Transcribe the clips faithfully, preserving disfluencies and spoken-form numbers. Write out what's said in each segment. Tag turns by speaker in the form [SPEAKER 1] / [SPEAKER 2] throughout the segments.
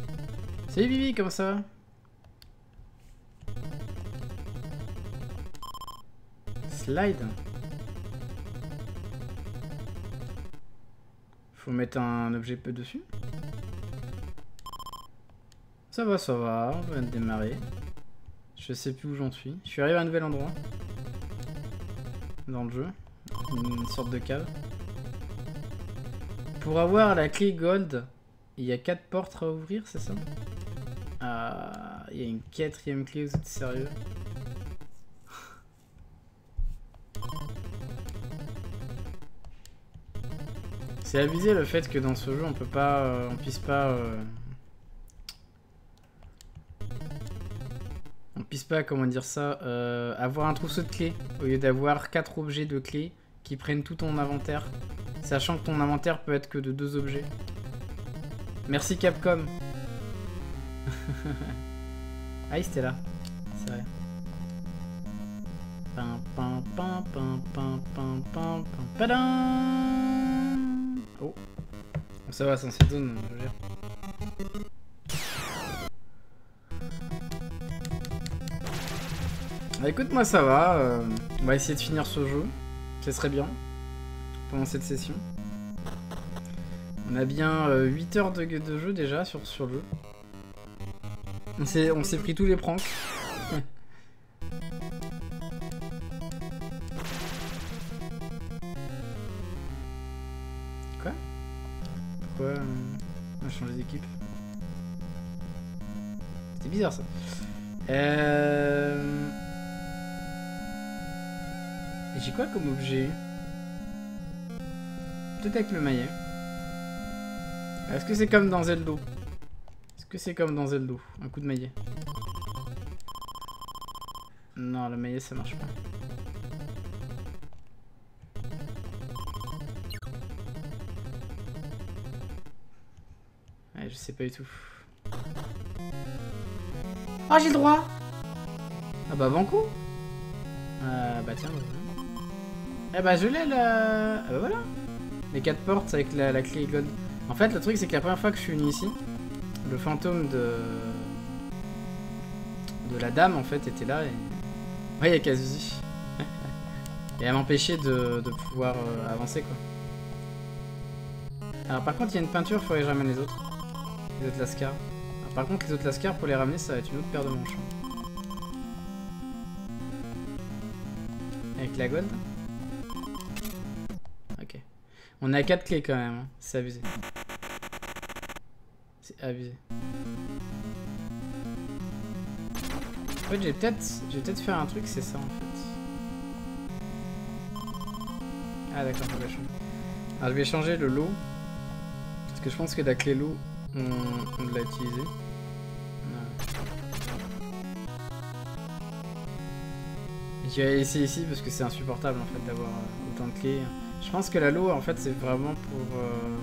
[SPEAKER 1] Salut Bibi, comment ça va? Slide. Faut mettre un objet peu dessus. Ça va, ça va, on va démarrer. Je sais plus où j'en suis. Je suis arrivé à un nouvel endroit. Dans le jeu. Une sorte de cave. Pour avoir la clé gold, il y a quatre portes à ouvrir, c'est ça? Ah, il y a une quatrième clé, vous êtes sérieux? C'est abusé le fait que dans ce jeu on peut pas, euh, on puisse pas, euh, on puisse pas, comment dire ça, euh, avoir un trousseau de clés au lieu d'avoir quatre objets de clés qui prennent tout ton inventaire, sachant que ton inventaire peut être que de deux objets. Merci Capcom. Ah, il était là, c'est vrai. Pam pam pam pam pam pam pam pam padam. Oh, bon, ça va, c'est dans cette zone, je veux dire. Bah écoute, moi ça va, euh, on va essayer de finir ce jeu, ça serait bien, pendant cette session. On a bien euh, huit heures de, de jeu déjà sur, sur le jeu. On s'est on s'est pris tous les pranks. Quoi? Pourquoi euh, on a changé d'équipe? C'était bizarre ça. Euh... J'ai quoi comme objet? Peut-être avec le maillet. Est-ce que c'est comme dans Zelda? Est-ce que c'est comme dans Zelda? Un coup de maillet. Non, le maillet ça marche pas. Ouais, je sais pas du tout. Ah, j'ai le droit! Ah bah banco! Euh, bah tiens. Eh bah je l'ai là. Ah bah voilà. Les quatre portes avec la, la clé gold. En fait le truc c'est que la première fois que je suis venu ici, le fantôme de de la dame en fait était là et... Ouais, il y a Kazuzi. Et elle m'empêchait de, de pouvoir euh, avancer quoi. Alors par contre il y a une peinture, il faudrait que je ramène les autres. Les autres lascars. Alors, par contre les autres lascars pour les ramener ça va être une autre paire de manches. Avec la gold. Ok. On a quatre clés quand même, hein. C'est abusé. C'est abusé. En fait, j'ai peut-être j'ai peut-être faire un truc, c'est ça en fait. Ah d'accord, je vais changer. Alors je vais changer le lot. Parce que je pense que la clé lot, on, on l'a utilisé. J'ai essayé ici parce que c'est insupportable en fait d'avoir euh, autant de clés. Je pense que la lot en fait c'est vraiment pour... Euh...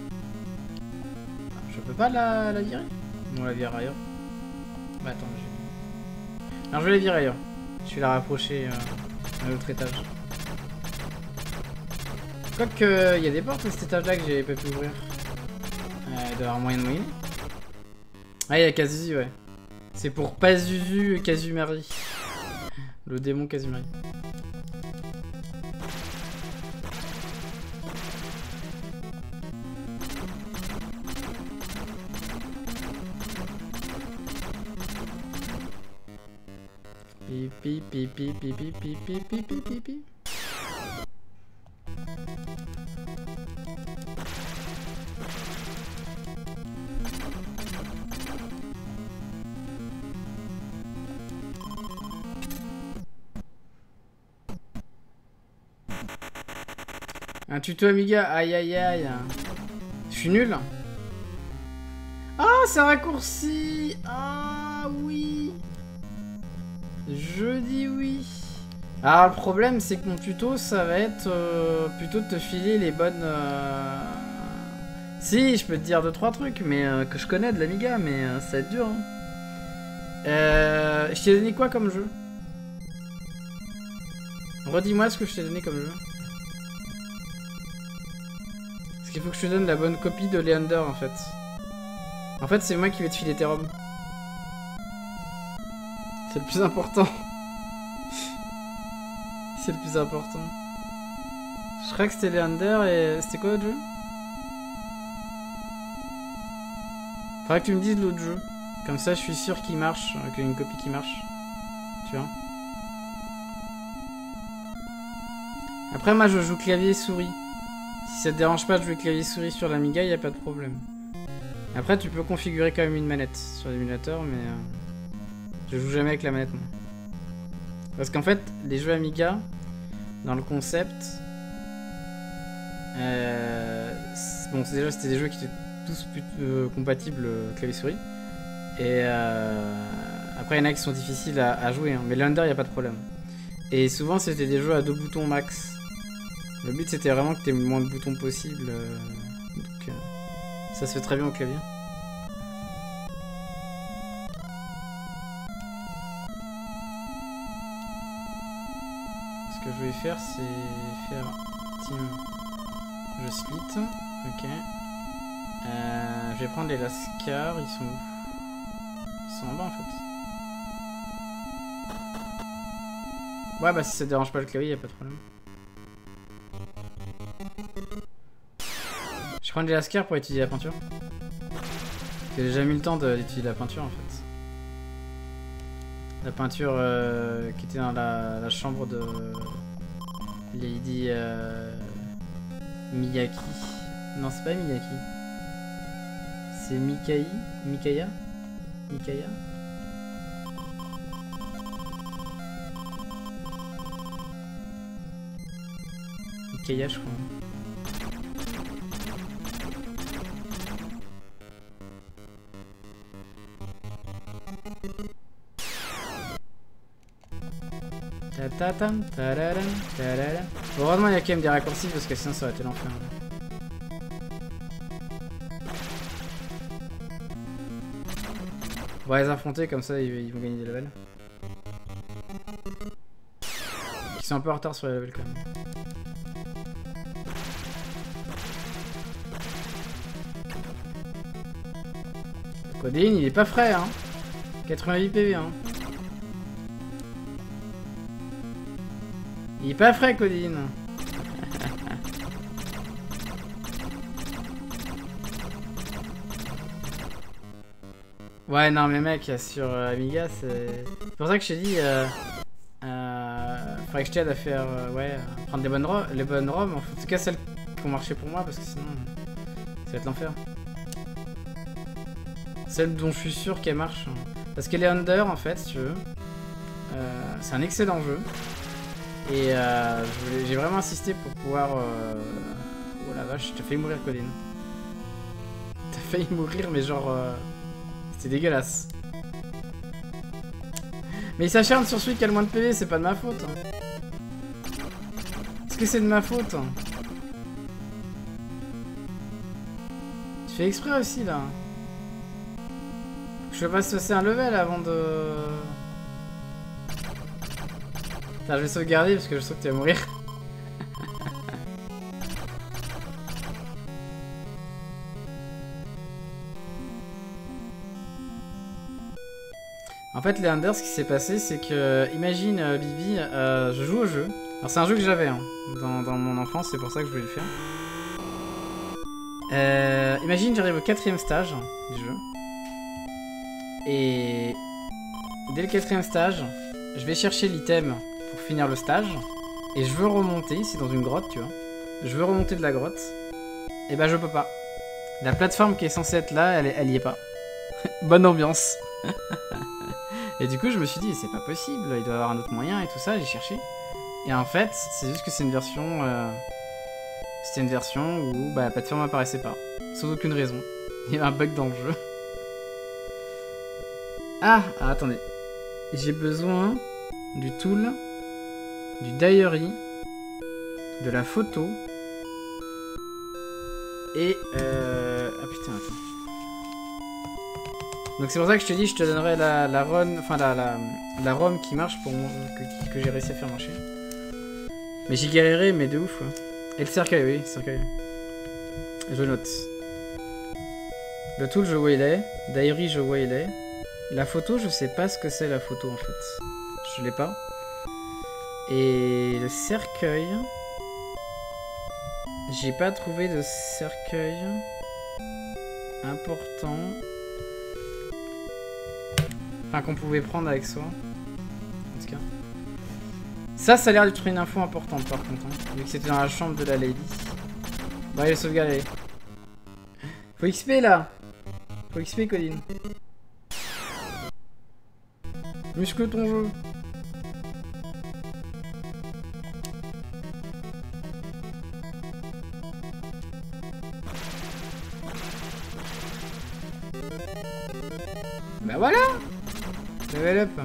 [SPEAKER 1] Je peux pas la, la virer? On la vire ailleurs. Bah attends, j'ai... Alors je vais la virer ailleurs. Je vais la rapprocher euh, à l'autre étage. Quoique, il y a des portes à cet étage là que j'ai pas pu ouvrir. Euh, il doit y avoir moyen de moyenner. Ah, il y a Kazuzi, ouais. C'est pour Pazuzu Kazumari. Le démon Kazumari. Pipi pipi pipi pipi pipi pipi. Un tuto Amiga, aïe aïe aïe. Je suis nul. Ah, c'est un raccourci. Ah oui. Je dis oui. Alors le problème c'est que mon tuto ça va être euh, plutôt de te filer les bonnes... Euh... Si, je peux te dire deux trois trucs mais euh, que je connais de l'Amiga, mais euh, ça va être dur. Hein. Euh, je t'ai donné quoi comme jeu? Redis-moi ce que je t'ai donné comme jeu. Parce qu'il faut que je te donne la bonne copie de Leander en fait. En fait, c'est moi qui vais te filer tes robes. C'est le plus important. C'est le plus important. Je crois que c'était les Under et... C'était quoi l'autre jeu? Faudrait que tu me dises l'autre jeu. Comme ça, je suis sûr qu'il marche, qu'il y a une copie qui marche. Tu vois. Après, moi, je joue clavier et souris. Si ça te dérange pas de jouer clavier et souris sur l'Amiga, il n'y a pas de problème. Après, tu peux configurer quand même une manette sur l'émulateur, mais... Euh, je joue jamais avec la manette, moi. Parce qu'en fait, les jeux Amiga, dans le concept... Euh, bon, déjà, c'était des jeux qui étaient tous euh, compatibles euh, clavier-souris. Et euh, après, il y en a qui sont difficiles à, à jouer, hein. Mais l'Under, il n'y a pas de problème. Et souvent, c'était des jeux à deux boutons max. Le but, c'était vraiment que tu aies le moins de boutons possible. Euh, donc, euh, ça se fait très bien au clavier. Ce que je vais faire, c'est faire team. Je split. Ok. Euh, je vais prendre les Lascar. Ils sont où? Ils sont en bas en fait. Ouais, bah si ça dérange pas le clavier, y a pas de problème. Je prends des Lascar pour étudier la peinture. J'ai jamais eu le temps d'étudier la peinture en fait. La peinture euh, qui était dans la, la chambre de Lady euh, Miyaki. Non, c'est pas Miyaki. C'est Mikai Mikaya Mikaya Mikaya, je crois. Ta-ta-tam, ta-ra-ram, ta-ra-ram. Heureusement, il y a quand même des raccourcis parce que sinon ça aurait été l'enfer. On va les affronter comme ça, ils, ils vont gagner des levels. Ils sont un peu en retard sur les levels quand même. Codéine, il est pas frais, hein. quatre-vingt-huit P V, hein. Il est pas frais, Codéine. Ouais, non, mais mec, sur euh, Amiga, c'est pour ça que je t'ai dit. Euh, euh, faudrait que je t'aide à faire. Euh, ouais, à prendre des bonnes ro les bonnes ROM. En tout cas, celles qui ont marché pour moi, parce que sinon, ça va être l'enfer. Celle dont je suis sûr qu'elle marche. Parce que les Under, en fait, si tu veux, euh, c'est un excellent jeu. Et euh, j'ai vraiment insisté pour pouvoir... Euh... Oh la vache, t'as failli mourir, Codéine. T'as failli mourir, mais genre... Euh... C'était dégueulasse. Mais il s'acharne sur celui qui a le moins de P V, c'est pas de ma faute. Est-ce que c'est de ma faute? Tu fais exprès aussi, là. Faut que je fasse passer un level avant de... Putain, je vais sauvegarder parce que je sens que tu vas mourir. En fait, les Under, ce qui s'est passé, c'est que, imagine, euh, Bibi, euh, je joue au jeu. Alors, c'est un jeu que j'avais hein, dans, dans mon enfance, c'est pour ça que je voulais le faire. Euh, imagine, j'arrive au quatrième stage du jeu. Et dès le quatrième stage, je vais chercher l'item pour finir le stage. Et je veux remonter, c'est dans une grotte, tu vois. Je veux remonter de la grotte. Et bah, je peux pas. La plateforme qui est censée être là, elle, elle y est pas. Bonne ambiance. Et du coup, je me suis dit, c'est pas possible, il doit y avoir un autre moyen et tout ça, j'ai cherché. Et en fait, c'est juste que c'est une version... Euh, C'était une version où bah, la plateforme apparaissait pas. Sans aucune raison. Il y avait un bug dans le jeu. Ah, ah attendez. J'ai besoin du tool, du diary, de la photo, et... Euh... Ah putain, attends. Donc c'est pour ça que je te dis, je te donnerai la, la run, enfin la, la, la ROM qui marche pour moi, que, que j'ai réussi à faire marcher. Mais j'y galérerai, mais de ouf. Ouais. Et le cercueil, oui, le cercueil. Je note. Le tool, je vois il est. Diary, je vois il est. La photo, je sais pas ce que c'est la photo en fait. Je l'ai pas. Et le cercueil... J'ai pas trouvé de cercueil important. Enfin, qu'on pouvait prendre avec soi. En tout cas. Ça, ça a l'air d'être une info importante par contre. Hein, vu que c'était dans la chambre de la lady. Bon, allez, sauvegarder. Faut X P là. Faut X P, Colin. Muscle ton jeu. Bah voilà. Level up.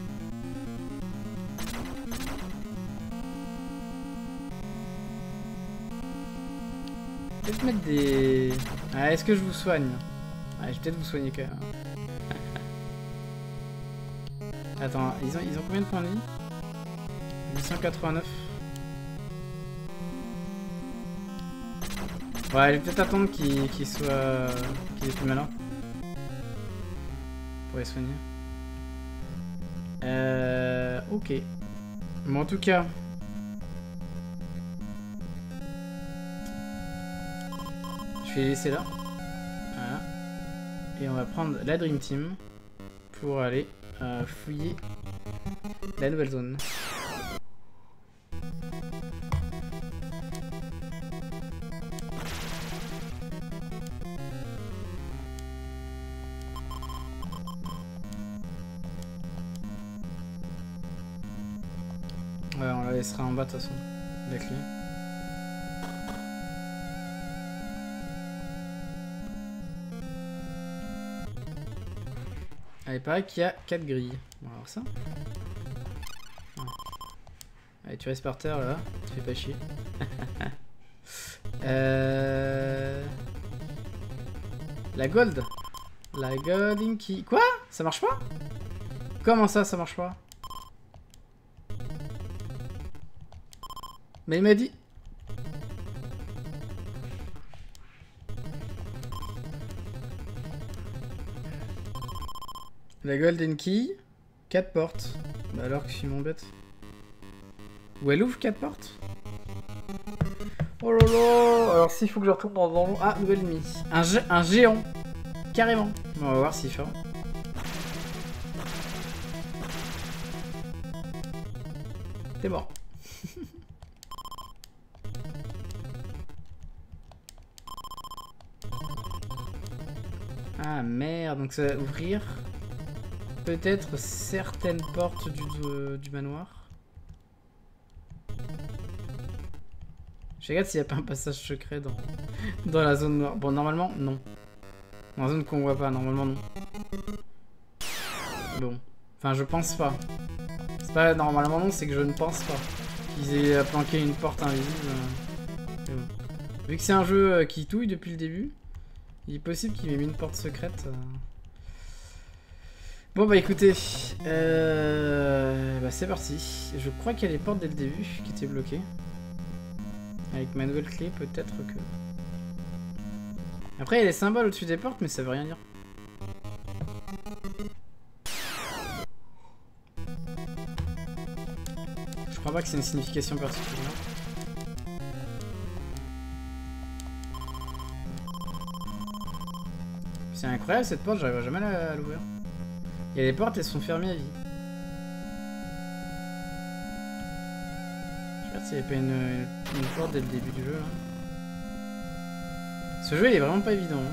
[SPEAKER 1] Peut-être mettre des... Ah, est-ce que je vous soigne? Ah, je vais peut-être vous soigner quand même. Attends, ils ont, ils ont combien de points de vie? huit cent quatre-vingt-neuf. Ouais, je vais peut-être attendre qu'il qu'il soit... qu'il est plus malin. Pour les soigner. Euh... Ok. Bon, en tout cas... Je vais les laisser là. Voilà. Et on va prendre la Dream Team pour aller euh, fouiller la nouvelle zone. Ouais, on la laissera en bas de toute façon, la clé. Ah, il paraît qu'il y a quatre grilles. On va voir ça. Ouais. Allez, tu restes par terre là, tu fais pas chier. euh... La gold. La golden key. Quoi? Ça marche pas? Comment ça, ça marche pas? Mais il m'a dit... La golden key, quatre portes. Bah alors que je suis mon bête. Ou elle ouvre quatre portes? Oh là là. Alors s'il faut que je retourne dans, dans l'eau... Ah, nouvelle ennemi. Un, gé un géant. Carrément. Bon, on va voir s'il fait. T'es mort. Ah merde, donc ça va ouvrir peut-être certaines portes du, du, du manoir. Je regarde s'il n'y a pas un passage secret dans, dans la zone noire. Bon, normalement, non. Dans la zone qu'on voit pas, normalement, non. Bon. Enfin, je pense pas. C'est pas normalement non, c'est que je ne pense pas qu'ils aient planqué une porte invisible. Mais bon. Vu que c'est un jeu qui touille depuis le début, il est possible qu'il ait mis une porte secrète. Bon bah écoutez, euh... bah, c'est parti. Je crois qu'il y a les portes dès le début qui étaient bloquées. Avec ma nouvelle clé, peut-être que... Après il y a les symboles au-dessus des portes, mais ça veut rien dire. Je crois pas que c'est une signification particulière. C'est incroyable cette porte, j'arriverai jamais à l'ouvrir. Il y a des portes, elles sont fermées à vie. Je regarde s'il n'y a pas une, une, une porte dès le début du jeu là. Ce jeu il est vraiment pas évident. Hein.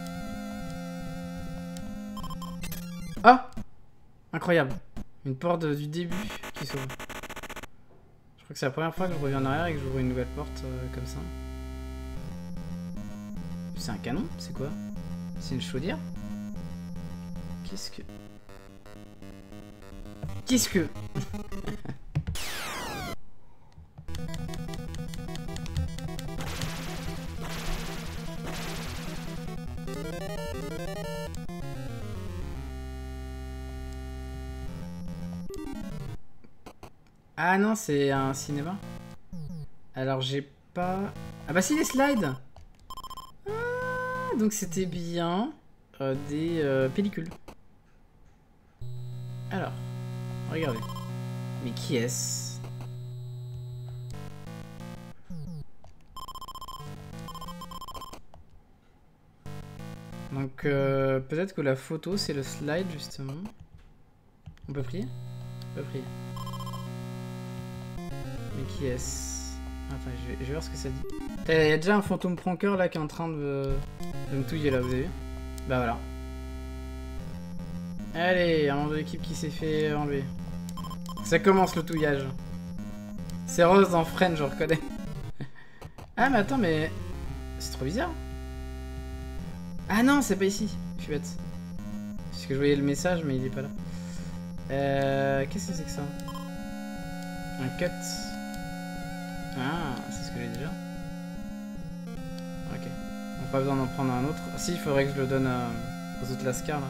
[SPEAKER 1] Ah! Incroyable. Une porte de, du début qui s'ouvre. Je crois que c'est la première fois que je reviens en arrière et que j'ouvre une nouvelle porte euh, comme ça. C'est un canon? C'est quoi? C'est une chaudière? Qu'est-ce que... Qu'est-ce que... Ah non, c'est un cinéma. Alors j'ai pas... Ah bah si, les slides. Ah, donc c'était bien. euh, des euh, pellicules. Alors, regardez. Mais qui est-ce? Donc euh, peut-être que la photo c'est le slide justement. On peut prier? On peut prier. Mais qui est-ce? Attends, je vais, je vais voir ce que ça dit. Il y a déjà un fantôme pranker là qui est en train de, de me touiller là, vous avez vu? Bah voilà. Allez, un membre de l'équipe qui s'est fait enlever. Ça commence le touillage. C'est Rose dans Friends, je reconnais. Ah mais attends, mais... C'est trop bizarre. Ah non, c'est pas ici. Je suis bête. Parce que je voyais le message, mais il est pas là. Euh... Qu'est-ce que c'est que ça? Un cut. Ah, c'est ce que j'ai déjà. Ok. On n'a pas besoin d'en prendre un autre. Si, il faudrait que je le donne à... aux autres lascars, là.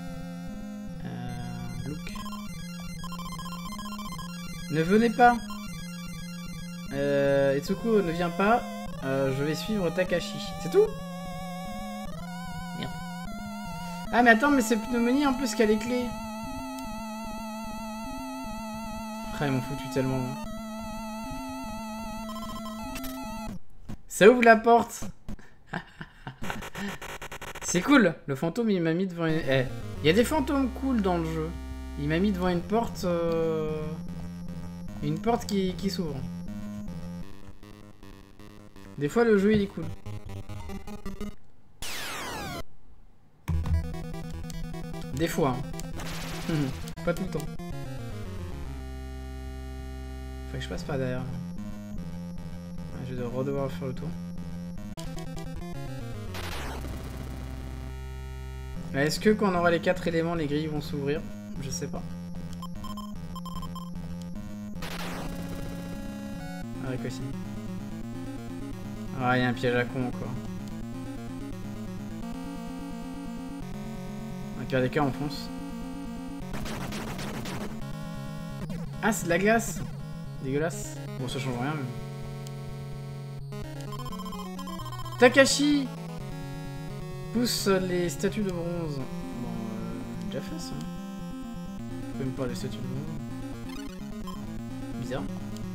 [SPEAKER 1] Euh... Look. Ne venez pas. Euh... Itsuko ne vient pas. Euh, je vais suivre Takashi. C'est tout? Merde. Ah mais attends, mais c'est pneumonie en plus qu'elle est clé. Ah, ils m'ont foutu tellement. Ça ouvre la porte. C'est cool. Le fantôme il m'a mis devant une... Eh, il y a des fantômes cool dans le jeu. Il m'a mis devant une porte... Euh... Une porte qui, qui s'ouvre. Des fois le jeu il est cool. Des fois. Hein. Pas tout le temps. Faut que je passe par derrière. Je vais redevoir faire le tour. Est-ce que quand on aura les quatre éléments, les grilles vont s'ouvrir? Je sais pas. Avec aussi. Ah, il y a un piège à con encore. Dans le pire des cas, on fonce. Ah, c'est de la glace! Dégueulasse. Bon, ça change rien, mais... Takashi pousse les statues de bronze. Bon, euh, déjà fait ça. Même pas les statues de bronze. Bizarre.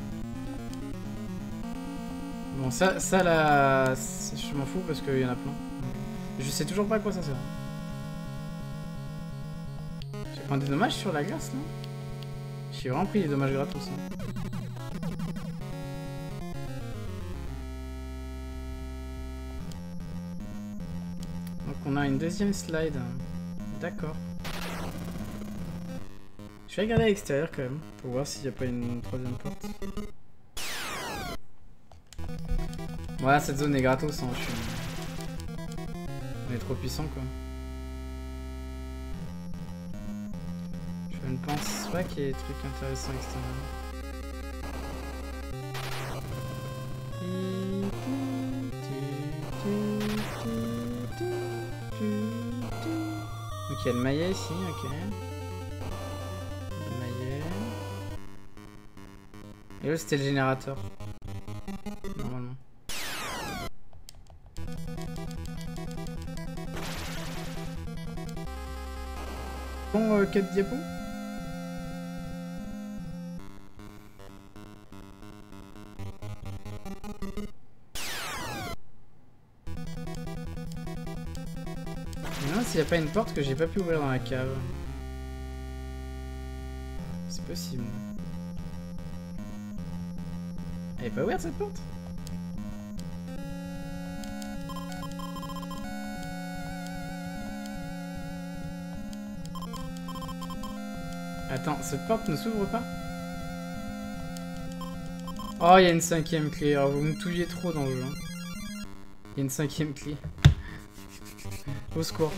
[SPEAKER 1] Bon, ça, ça là, je m'en fous parce qu'il y en a plein. Je sais toujours pas à quoi ça sert. J'ai pris des dommages sur la glace là. J'ai vraiment pris des dommages gratos. Hein. Donc on a une deuxième slide. D'accord. Je vais regarder à l'extérieur quand même pour voir s'il n'y a pas une troisième porte. Voilà, cette zone est gratos, hein, je suis... On est trop puissant quoi. Je ne pense pas qu'il y ait des trucs intéressants extérieurs. Donc il y a le maillet ici, ok. Le maillet. Et là c'était le générateur. Normalement. Bon, euh, quatre diapos. Non, s'il n'y a pas une porte que j'ai pas pu ouvrir dans la cave. C'est possible. Elle est pas ouverte cette porte? Attends, cette porte ne s'ouvre pas? Oh, il y a une cinquième clé. Alors, vous me touillez trop dans le jeu. Il y a une cinquième clé. Au secours.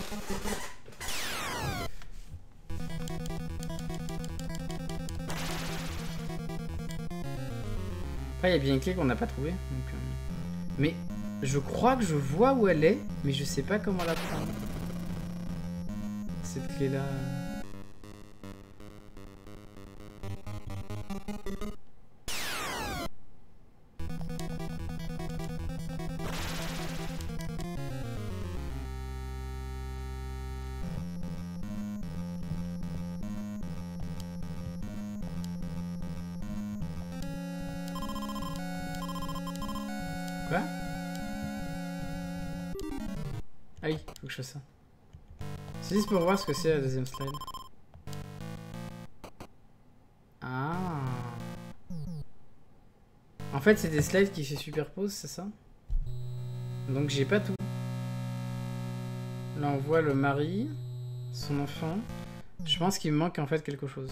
[SPEAKER 1] Après, il y a bien une clé qu'on n'a pas trouvée. Donc, euh... Mais je crois que je vois où elle est, mais je sais pas comment la prendre. Cette clé-là... Quoi? Ah oui, faut que je fasse ça. C'est juste pour voir ce que c'est la deuxième slide. Ah. En fait, c'est des slides qui se superposent, c'est ça? Donc j'ai pas tout. Là, on voit le mari, son enfant. Je pense qu'il me manque en fait quelque chose.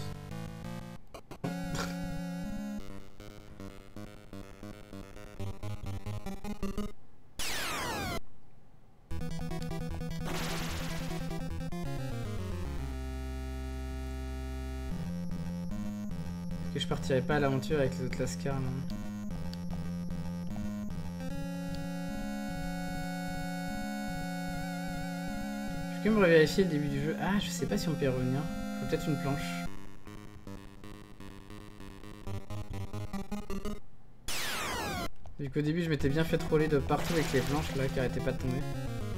[SPEAKER 1] Que je partirai pas à l'aventure avec les autres lascars. Non. Je peux me revérifier le début du jeu. Ah, je sais pas si on peut y revenir. Faut peut-être une planche. Vu qu'au début je m'étais bien fait troller de partout avec les planches là qui arrêtaient pas de tomber.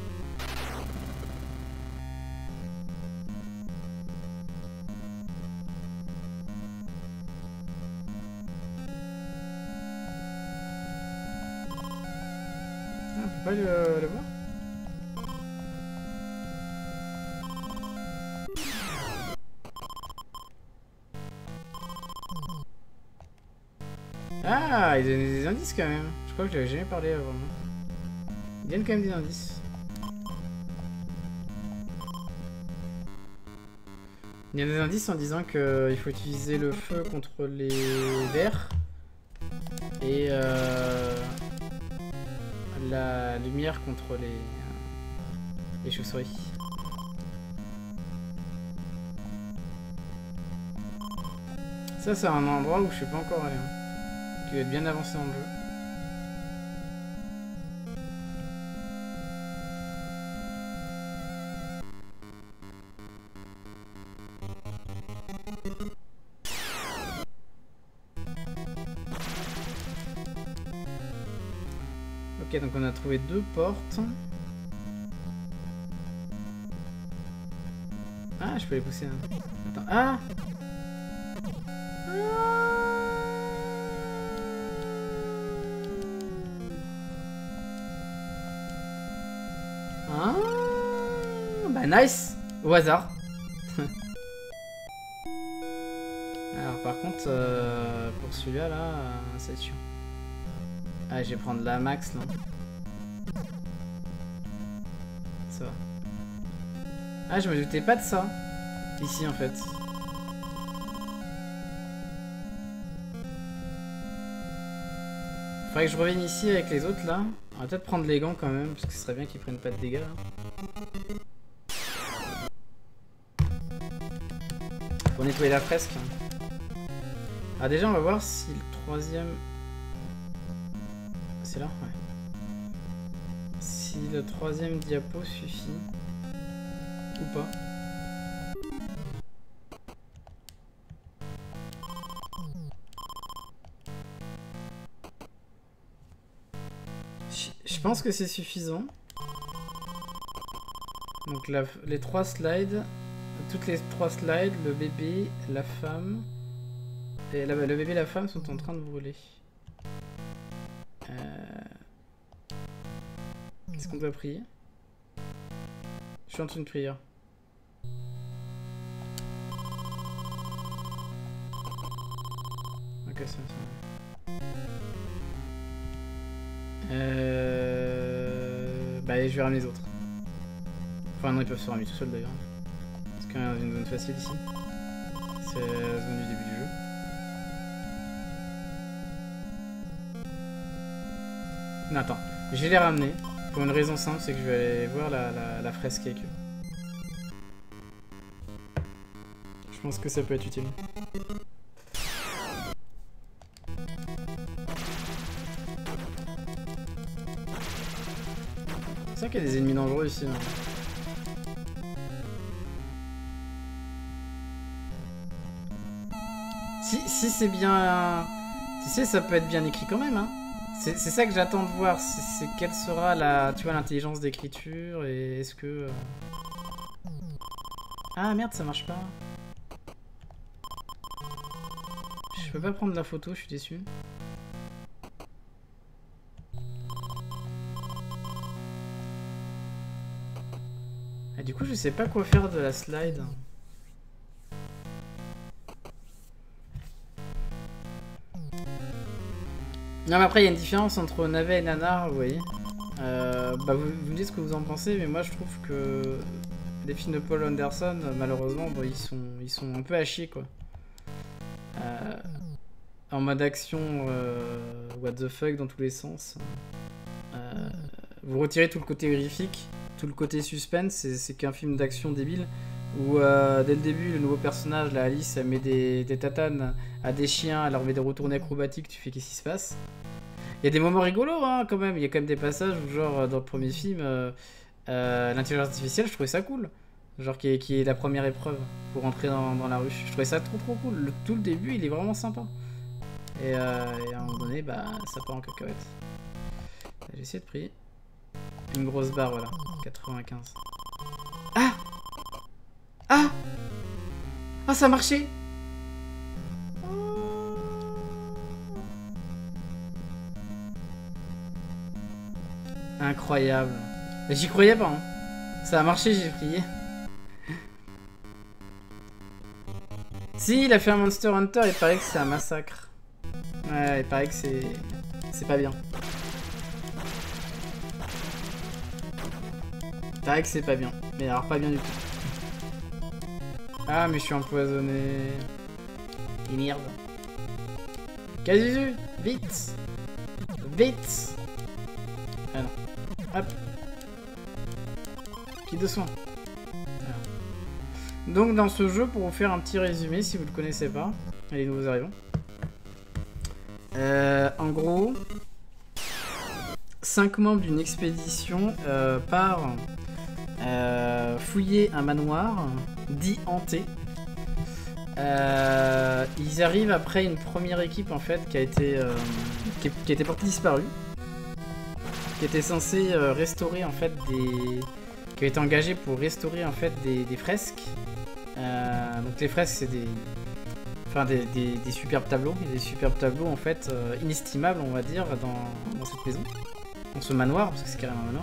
[SPEAKER 1] Ah, on peut pas le, le voir? Ah, il donne des indices quand même. Je crois que je l'avais jamais parlé avant. Il donne quand même des indices. Il y a des indices en disant qu'il faut utiliser le feu contre les vers et euh, la lumière contre les, les chauves-souris. Ça, c'est un endroit où je suis pas encore allé. Hein. Qui va être bien avancé dans le jeu. Ok, donc on a trouvé deux portes. Ah, je peux les pousser. Hein. Attends. Ah, ah bah nice. Au hasard. Alors par contre, euh, pour celui-là, là, euh, c'est sûr. Ah, je vais prendre la max là. Ça va. Ah, je me doutais pas de ça. Ici en fait. Faudrait que je revienne ici avec les autres là. On va peut-être prendre les gants quand même, parce que ce serait bien qu'ils prennent pas de dégâts là. Pour nettoyer la fresque. Alors déjà on va voir si le troisième... C'est là? Ouais. Si le troisième diapo suffit. Ou pas. Je pense que c'est suffisant. Donc la, les trois slides, toutes les trois slides, le bébé, la femme, et la, le bébé et la femme sont en train de brûler. Euh... Est-ce qu'on doit prier? Je suis en train de prier. Ok, ça, ça. Euh... Bah, je vais ramener les autres. Enfin, non, ils peuvent se ramener tout seuls d'ailleurs. Parce qu'il y a une zone facile ici. C'est la zone du début du jeu. Non, attends. Je vais les ramener. Pour une raison simple, c'est que je vais aller voir la, la, la fresque avec eux. Je pense que ça peut être utile. C'est vrai qu'il y a des ennemis dangereux ici. Hein. Si, si c'est bien... Tu sais, ça peut être bien écrit quand même. Hein. C'est ça que j'attends de voir. C'est quelle sera la, tu vois, l'intelligence d'écriture et est-ce que... Euh... Ah merde, ça marche pas. Je peux pas prendre la photo, je suis déçu. Du coup, je sais pas quoi faire de la slide. Non, mais après, il y a une différence entre navet et nanar, vous voyez. Euh, bah, vous, vous me dites ce que vous en pensez, mais moi, je trouve que les films de Paul Anderson, malheureusement, bon, ils, sont, ils sont un peu à chier, quoi. Euh, en mode action, euh, what the fuck, dans tous les sens. Euh, vous retirez tout le côté horrifique, tout le côté suspense, c'est qu'un film d'action débile où euh, dès le début le nouveau personnage, la Alice, elle met des, des tatanes à des chiens, elle leur met des retournées acrobatiques, tu fais qu'est-ce qui se passe. Il y a des moments rigolos hein, quand même, il y a quand même des passages où genre dans le premier film, euh, euh, l'intelligence artificielle, je trouvais ça cool. Genre qui est, qui est la première épreuve pour entrer dans, dans la rue, je trouvais ça trop trop cool, le, tout le début il est vraiment sympa. Et, euh, et à un moment donné, bah ça part en cacahuète. J'ai essayé de prier. Une grosse barre, voilà. quatre-vingt-quinze. Ah Ah Ah, ça a marché. Incroyable. Mais j'y croyais pas, hein. Ça a marché, j'ai prié. Si, il a fait un Monster Hunter, il paraît que c'est un massacre. Ouais, il paraît que c'est... C'est pas bien. Il paraît que c'est pas bien. Mais alors pas bien du tout. Ah, mais je suis empoisonné. Et merde. Kazuzu, vite. Vite. Ah non. Hop. Kit de soin. Donc dans ce jeu, pour vous faire un petit résumé, si vous ne le connaissez pas, les nouveaux arrivants. Euh, en gros, cinq membres d'une expédition euh, partent euh, fouiller un manoir dit hanté. Euh, ils arrivent après une première équipe en fait qui a été euh, qui, qui a été portée disparue, qui était censée euh, restaurer en fait des, qui a été engagée pour restaurer en fait des, des fresques. Euh, donc les fresques c'est des Enfin, des, des, des superbes tableaux, des superbes tableaux en fait euh, inestimables, on va dire, dans, dans cette maison, dans ce manoir, parce que c'est carrément un manoir.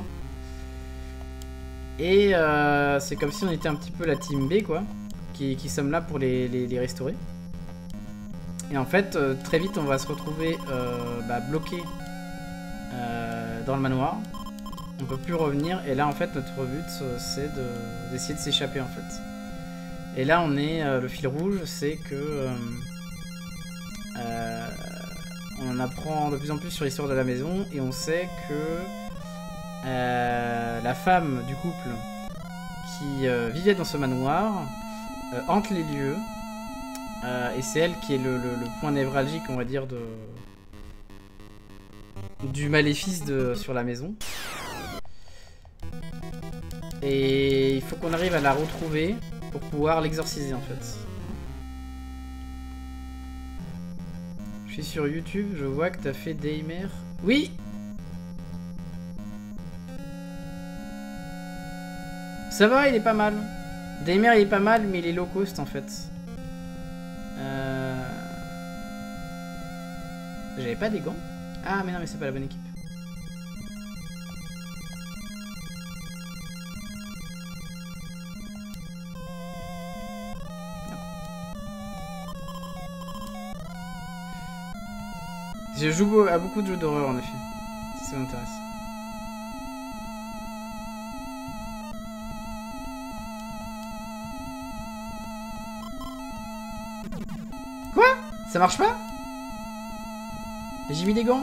[SPEAKER 1] Et euh, c'est comme si on était un petit peu la team B, quoi, qui, qui sommes là pour les, les, les restaurer. Et en fait, euh, très vite, on va se retrouver euh, bah, bloqué euh, dans le manoir. On peut plus revenir, et là, en fait, notre but, c'est d'essayer de, de s'échapper, en fait. Et là, on est euh, le fil rouge, c'est que euh, euh, on apprend de plus en plus sur l'histoire de la maison et on sait que euh, la femme du couple qui euh, vivait dans ce manoir euh, hante les lieux euh, et c'est elle qui est le, le, le point névralgique, on va dire, de du maléfice de, sur la maison. Et il faut qu'on arrive à la retrouver pour pouvoir l'exorciser en fait. Je suis sur YouTube, je vois que t'as fait Daymare. Oui. Ça va, il est pas mal. Daymare il est pas mal, mais il est low cost en fait. Euh... J'avais pas des gants. Ah mais non mais c'est pas la bonne équipe. Je joue à beaucoup de jeux d'horreur en effet, si ça m'intéresse. Quoi? Ça marche pas? J'ai mis des gants?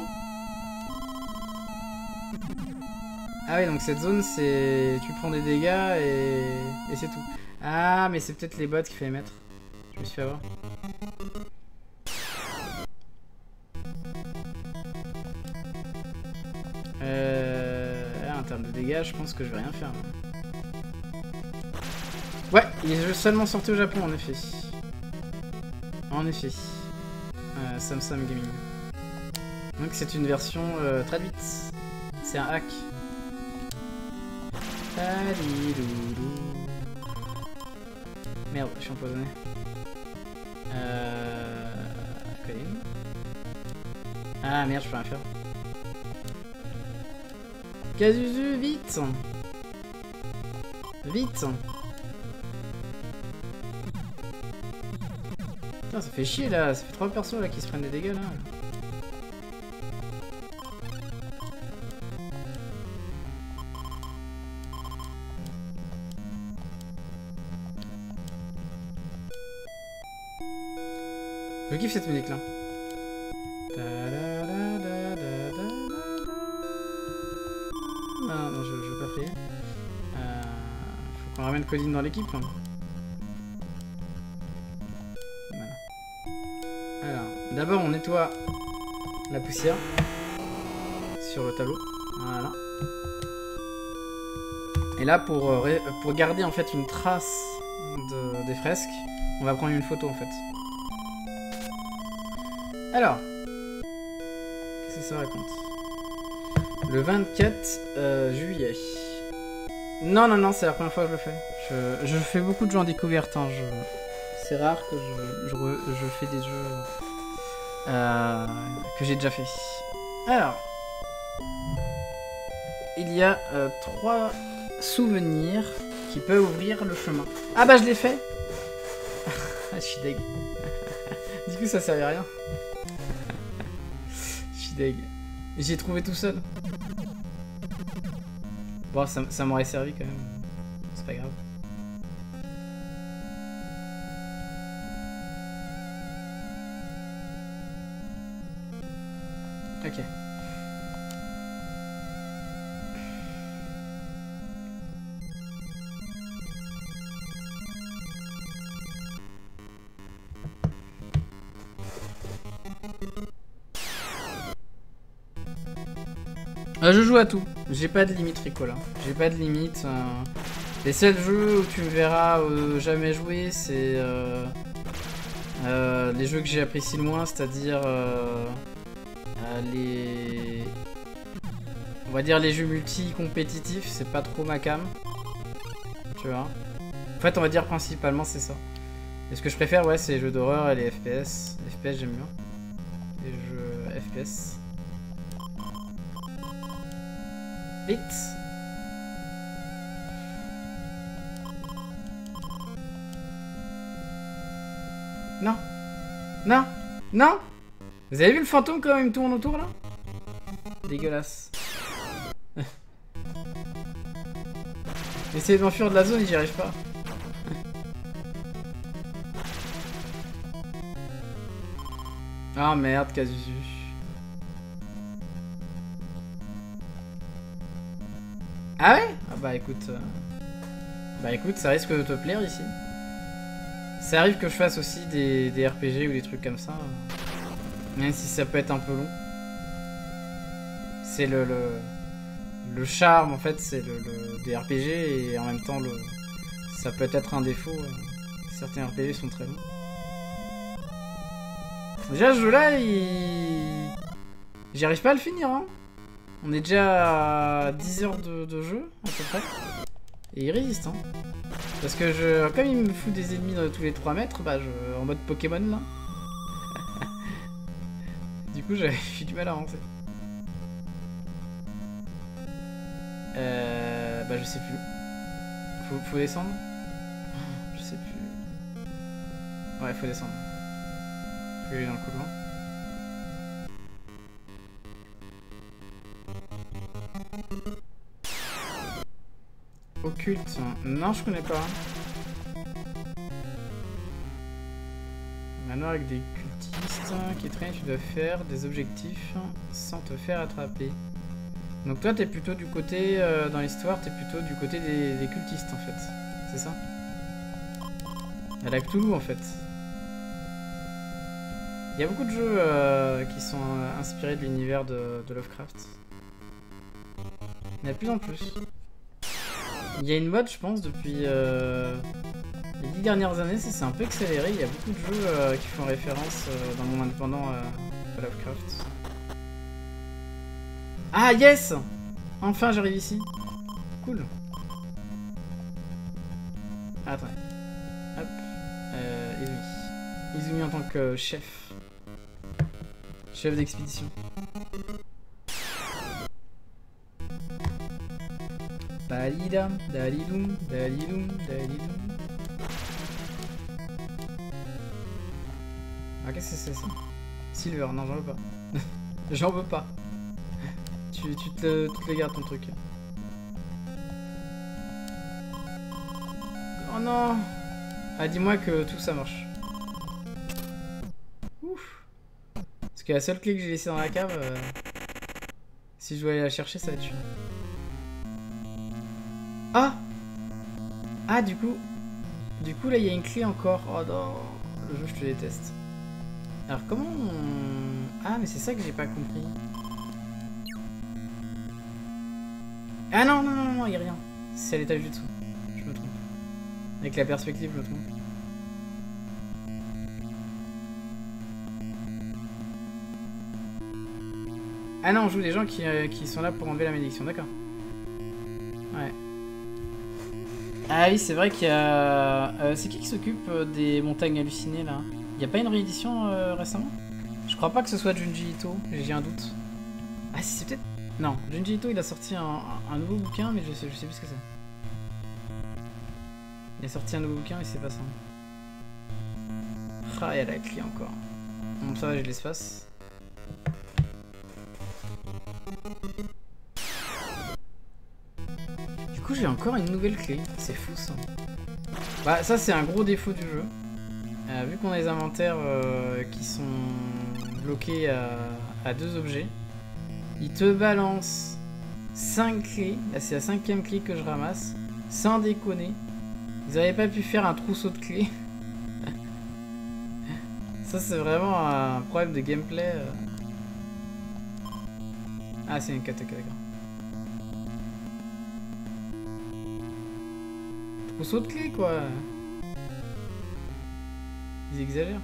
[SPEAKER 1] Ah oui, donc cette zone c'est... Tu prends des dégâts et, et c'est tout. Ah mais c'est peut-être les bots qu'il fallait mettre. Je me suis fait avoir. Euh... En termes de dégâts, je pense que je vais rien faire. Ouais, il est seulement sorti au Japon en effet. En effet. Euh, Samsung Gaming. Donc c'est une version euh, traduite. C'est un hack. Merde, je suis empoisonné. Euh... Colline. Ah merde, je peux rien faire. Kazuzu, vite! Vite. Putain, ça fait chier là, ça fait trois persos là qui se prennent des dégâts là. Je kiffe cette musique là. Non, non, je, je veux pas prier. Euh, faut qu'on ramène Claudine dans l'équipe. Voilà. Alors, d'abord on nettoie la poussière sur le tableau. Voilà. Et là, pour, euh, pour garder en fait une trace de, des fresques, on va prendre une photo en fait. Alors, qu'est-ce que ça raconte? Le vingt-quatre euh, juillet. Non, non, non, c'est la première fois que je le fais. Je, je fais beaucoup de jeux en découverte. Hein. Je... C'est rare que je, je, re, je fais des jeux euh, que j'ai déjà fait. Alors, il y a euh, trois souvenirs qui peuvent ouvrir le chemin. Ah bah je l'ai fait. Je suis deg. Du coup ça servait à rien. Je suis deg. J'ai trouvé tout seul. Bon, ça, ça m'aurait servi quand même. C'est pas grave. Ok. Euh, je joue à tout. J'ai pas de limite Ricola. J'ai pas de limite. Euh... Les seuls jeux où tu me verras euh, jamais jouer, c'est euh... euh, les jeux que j'ai apprécié le moins, c'est-à-dire euh... euh, les... On va dire les jeux multi-compétitifs, c'est pas trop ma cam. Tu vois. En fait, on va dire principalement c'est ça. Et ce que je préfère, ouais, c'est les jeux d'horreur et les F P S. Les F P S, j'aime bien. Les jeux F P S. Vite. Non. Non. Non. Vous avez vu le fantôme quand même tourne autour là? Dégueulasse. Essayez de m'enfuir de la zone et j'y arrive pas. Ah merde, Kazuzu. Ah ouais? Ah bah écoute... Euh... Bah écoute, ça risque de te plaire ici. Ça arrive que je fasse aussi des, des R P G ou des trucs comme ça. Même si ça peut être un peu long. C'est le, le... Le charme en fait, c'est le, le, des R P G et en même temps le... Ça peut être un défaut. Certains R P G sont très longs. Déjà ce jeu là, il... J'y arrive pas à le finir hein. On est déjà à dix heures de, de jeu, à peu près. Et il résiste, hein. Parce que je, comme il me fout des ennemis dans tous les trois mètres, bah je, en mode Pokémon là. Du coup, j'ai eu du mal à avancer. Euh, bah je sais plus. Faut, faut descendre? Je sais plus. Ouais, faut descendre. Faut y aller dans le couloir. Occulte. Non, je connais pas. Manoir avec des cultistes qui traînent, tu dois faire des objectifs sans te faire attraper. Donc toi, t'es plutôt du côté, euh, dans l'histoire, t'es plutôt du côté des, des cultistes en fait. C'est ça? À la Cthulhu en fait. Il y a beaucoup de jeux euh, qui sont euh, inspirés de l'univers de, de Lovecraft. Il y en a de plus en plus. Il y a une mode, je pense, depuis euh, les dix dernières années, ça s'est un peu accéléré. Il y a beaucoup de jeux euh, qui font référence euh, dans le monde indépendant euh, à Lovecraft. Ah, yes! Enfin, j'arrive ici. Cool. Ah, attendez. Hop. Euh, Izumi. Izumi en tant que chef. Chef d'expédition. Palidam, dalidoum, dalidoum, dalidoum. Ah, qu'est-ce que c'est ça? Silver, non, j'en veux pas. J'en veux pas. Tu, tu, te, tu te le gardes ton truc. Oh non! Ah, dis-moi que tout ça marche. Ouf! Parce que la seule clé que j'ai laissée dans la cave, euh, si je dois aller la chercher, ça va être chiant. Ah! Ah, du coup... Du coup, là, il y a une clé encore. Oh non! Le jeu, je te déteste. Alors, comment on... Ah, mais c'est ça que j'ai pas compris. Ah non, non, non, non, il n'y a rien. C'est à l'étage du dessous. Je me trompe. Avec la perspective, je me trompe. Ah non, on joue des gens qui, euh, qui sont là pour enlever la malédiction, d'accord. Ouais. Ah oui, c'est vrai qu'il y a... Euh, c'est qui qui s'occupe des montagnes hallucinées, là? Il n'y a pas une réédition euh, récemment? Je crois pas que ce soit Junji Ito, j'ai un doute. Ah si, c'est peut-être... Non, Junji Ito, il a sorti un, un nouveau bouquin, mais je sais, je sais plus ce que c'est. Il a sorti un nouveau bouquin, mais c'est pas ça. Ah, il y a la clé encore. Bon, ça va, je l'espace. Du coup, j'ai encore une nouvelle clé. C'est fou, ça. Bah, ça, c'est un gros défaut du jeu. Euh, vu qu'on a des inventaires euh, qui sont bloqués à, à deux objets, il te balance cinq clés. Là, c'est la cinquième clé que je ramasse. Sans déconner. Ils n'avaient pas pu faire un trousseau de clés. Ça, c'est vraiment un problème de gameplay. Ah, c'est une kataka, d'accord. Trousseau de clés, quoi. Ils exagèrent.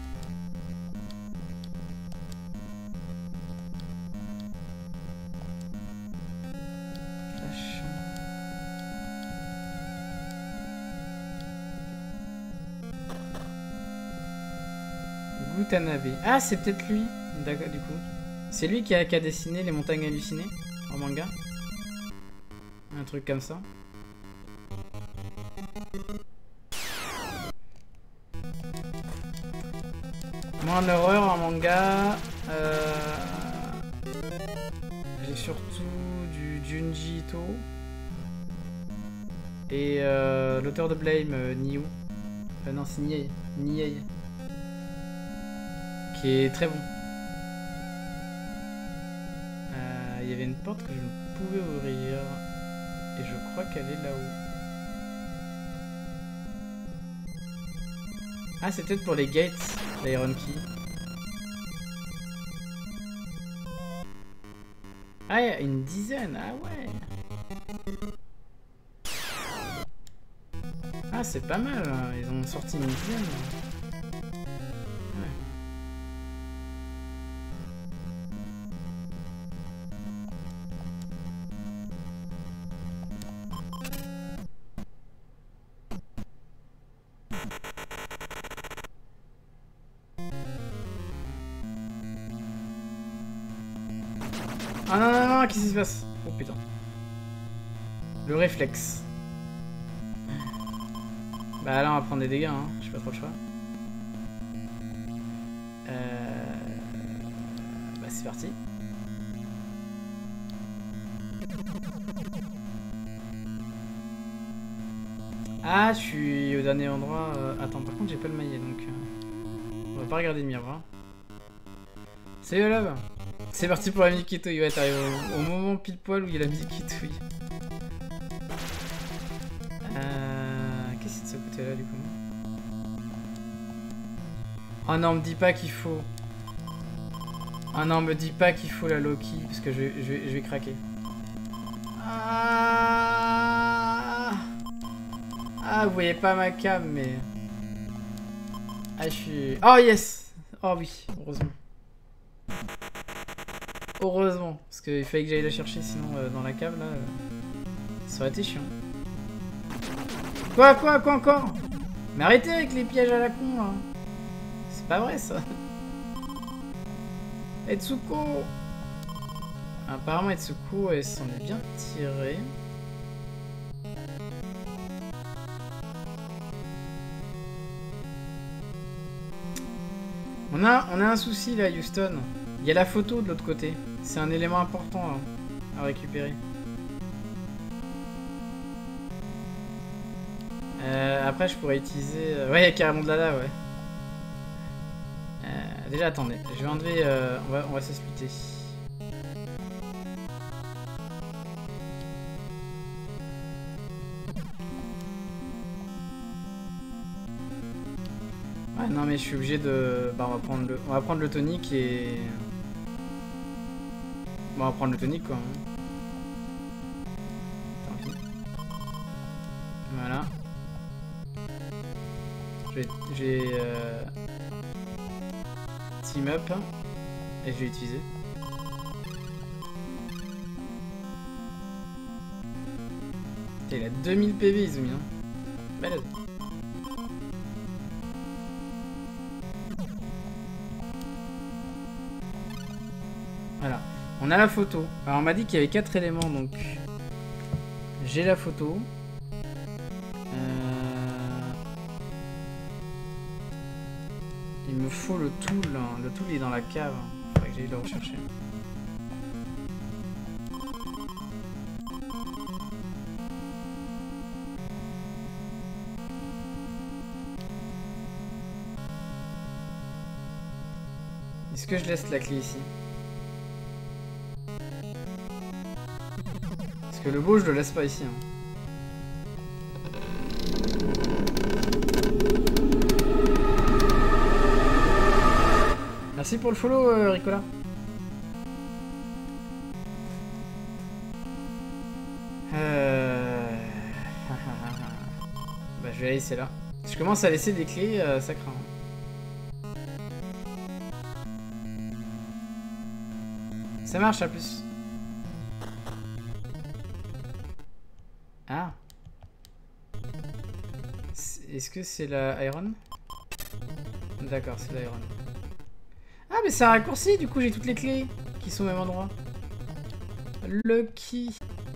[SPEAKER 1] Gutanabe. Ah, c'est peut-être lui. D'accord, du coup. C'est lui qui a, qui a dessiné les montagnes hallucinées en manga. Un truc comme ça. Moi en horreur, en manga, euh... j'ai surtout du Junji Ito et euh, l'auteur de Blame, euh, Niu. Euh, non, c'est Niei. Niei. Qui est très bon. Il euh, y avait une porte que je ne pouvais ouvrir et je crois qu'elle est là-haut. Ah, c'est peut-être pour les gates, l'Iron Key. Ah, il y a une dizaine, ah ouais. Ah, c'est pas mal, hein. Ils ont sorti une dizaine. Ouais. Ah non, non, non, qu'est-ce qui se passe? Oh putain. Le réflexe. Bah là, on va prendre des dégâts, hein. J'ai pas trop le choix. Euh... Bah c'est parti. Ah, je suis au dernier endroit. Euh... Attends, par contre, j'ai pas le maillet, donc... Euh... On va pas regarder le miroir. Salut Love. C'est parti pour la musique qui touille. Ouais, t'arrives au, au moment pile poil où il y a la musique qui touille. Euh... Qu'est-ce que c'est de ce côté-là, du coup? Oh non, me dis pas qu'il faut... Oh non, me dis pas qu'il faut la Loki, parce que je vais, je vais, je vais craquer. Ah... ah, vous voyez pas ma cam, mais... Ah, je suis... Oh, yes. Oh oui, heureusement. Heureusement, parce qu'il fallait que j'aille la chercher, sinon euh, dans la cave, là, euh, ça aurait été chiant. Quoi, quoi, quoi encore? Mais arrêtez avec les pièges à la con, là. C'est pas vrai, ça. Etsuko. Apparemment, Etsuko, elle s'en est bien tirée. On a, on a un souci là, Houston. Il y a la photo de l'autre côté. C'est un élément important hein, à récupérer. Euh, après, je pourrais utiliser... Euh... Ouais, il y a carrément de la lave, ouais. Euh, déjà, attendez. Je vais enlever... Euh... On va, on va se splitter. Ouais, non, mais je suis obligé de... Bah, on va prendre le, on va prendre le tonique et... Bon, on va prendre le tonique, quoi. Hein. Tant pis. Voilà. J'ai euh, team up et je vais utiliser. Il a deux mille P V Izumi. Hein. Balade. Voilà. On a la photo. Alors on m'a dit qu'il y avait quatre éléments donc j'ai la photo. Il me faut le tool, hein. Le tool est dans la cave. Faudrait que j'aille le rechercher. Est-ce que je laisse la clé ici? Parce que le beau je le laisse pas ici. Hein. Merci pour le follow, euh, Ricola. Euh... bah, je vais la laisser là. Si je commence à laisser des clés, euh, ça craint. Ça marche à plus. Ah. Est-ce que c'est la iron? D'accord, c'est la iron. Ah mais c'est un raccourci, du coup j'ai toutes les clés qui sont au même endroit. Lucky.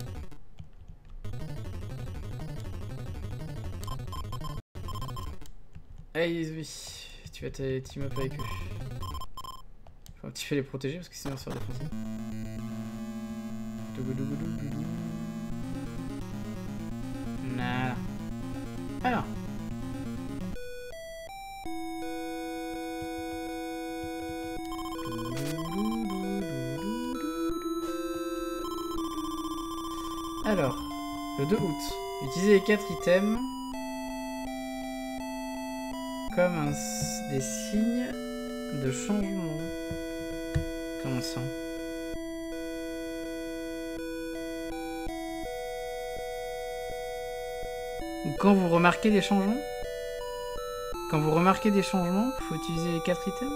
[SPEAKER 1] Hey oui, tu vas te team up avec eux. Faut un petit peu les protéger parce que sinon on se fait défoncer. Voilà. Alors. Alors, le deux août, utilisez les quatre items comme un, des signes de changement. Comment ça? Ou quand vous remarquez des changements? Quand vous remarquez des changements, il faut utiliser les quatre items?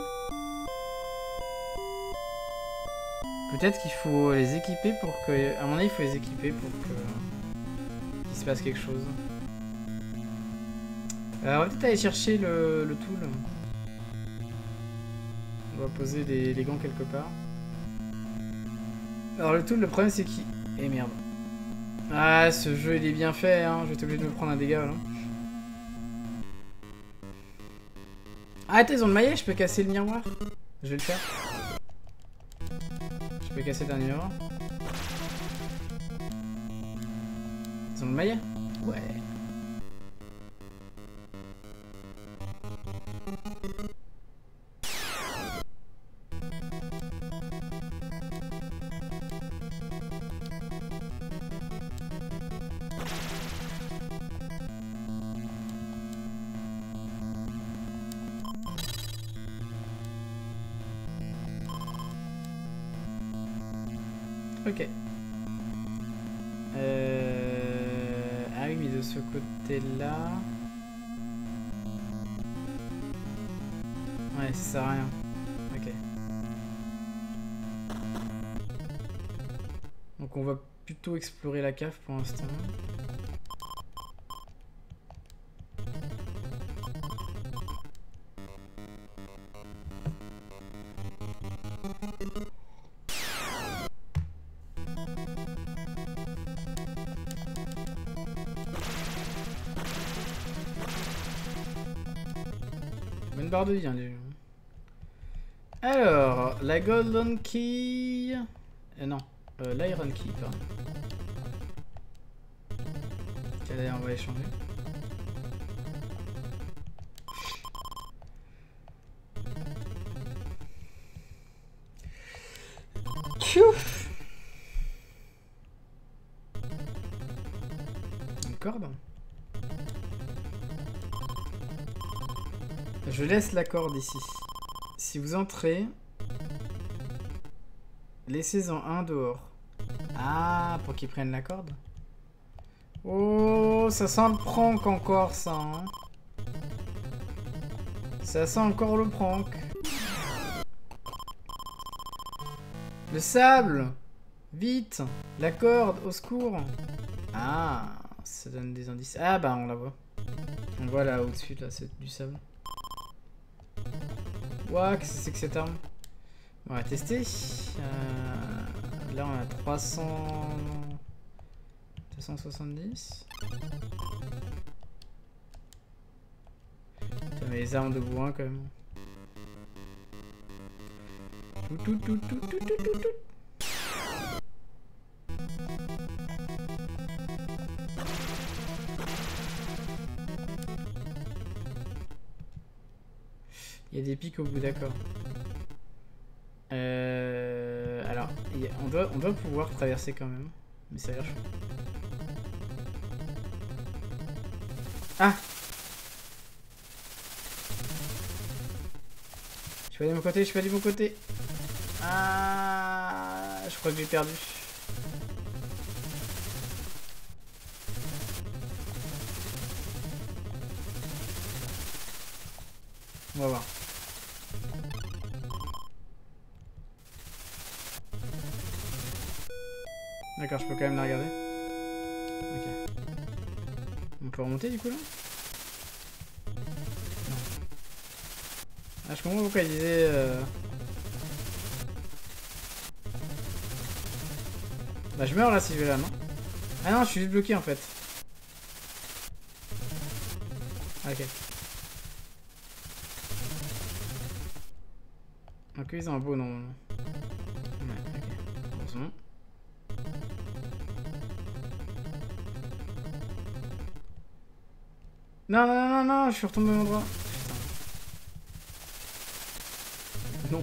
[SPEAKER 1] Peut-être qu'il faut les équiper pour que... À mon avis, il faut les équiper pour que... qu'il se passe quelque chose. Alors, on va peut-être aller chercher le, le tool. On va poser les, les gants quelque part. Alors, le tool, le problème, c'est qu'il... Eh merde. Ah, ce jeu, il est bien fait, hein. Je vais être obligé de me prendre un dégât, là. Ah, attends, ils ont le maillet, je peux casser le miroir. Je vais le faire. Je peux casser le dernier miroir. Ils ont le maillet? Ouais. Ok. Euh... Ah oui, mais de ce côté-là... Ouais, ça sert à rien. Ok. Donc on va plutôt explorer la cave pour l'instant. Bonne barre de vie, hein, les gens. Alors, la Golden Key... Euh, non, euh, l'Iron Key, pardon. Allez, on va échanger. Tchouf. Une corde. Je laisse la corde ici. Si vous entrez, laissez-en un dehors. Ah, pour qu'ils prennent la corde. Oh, ça sent le prank encore, ça. Hein. Ça sent encore le prank. Le sable. Vite. La corde, au secours. Ah, ça donne des indices. Ah bah, on la voit. On voit là au-dessus, là, c'est du sable. Ouah, qu'est-ce que c'est que cette arme? On va tester. Euh, là, on a trois cents... deux cent soixante-dix. Putain, mais les armes de bourrin, quand même. Tout, tout, tout, tout, tout, tout, tout, tout. Il y a des pics au bout, d'accord. Euh, alors, y a, on, doit, on doit pouvoir traverser quand même. Mais ça a l'air chaud. Ah! Je suis pas de mon côté, je suis pas de mon côté. Ah! Je crois que j'ai perdu. On va voir. D'accord, je peux quand même la regarder. Ok. On peut remonter du coup là? Non. Ah, je comprends pourquoi il disait... Euh... Bah je meurs là si je vais là, non? Ah non, je suis juste bloqué en fait. Ok. Donc ils ont un beau nom. Ouais, ok. Heureusement. Non, non, non, non, je suis retombé au même endroit. Putain. Non.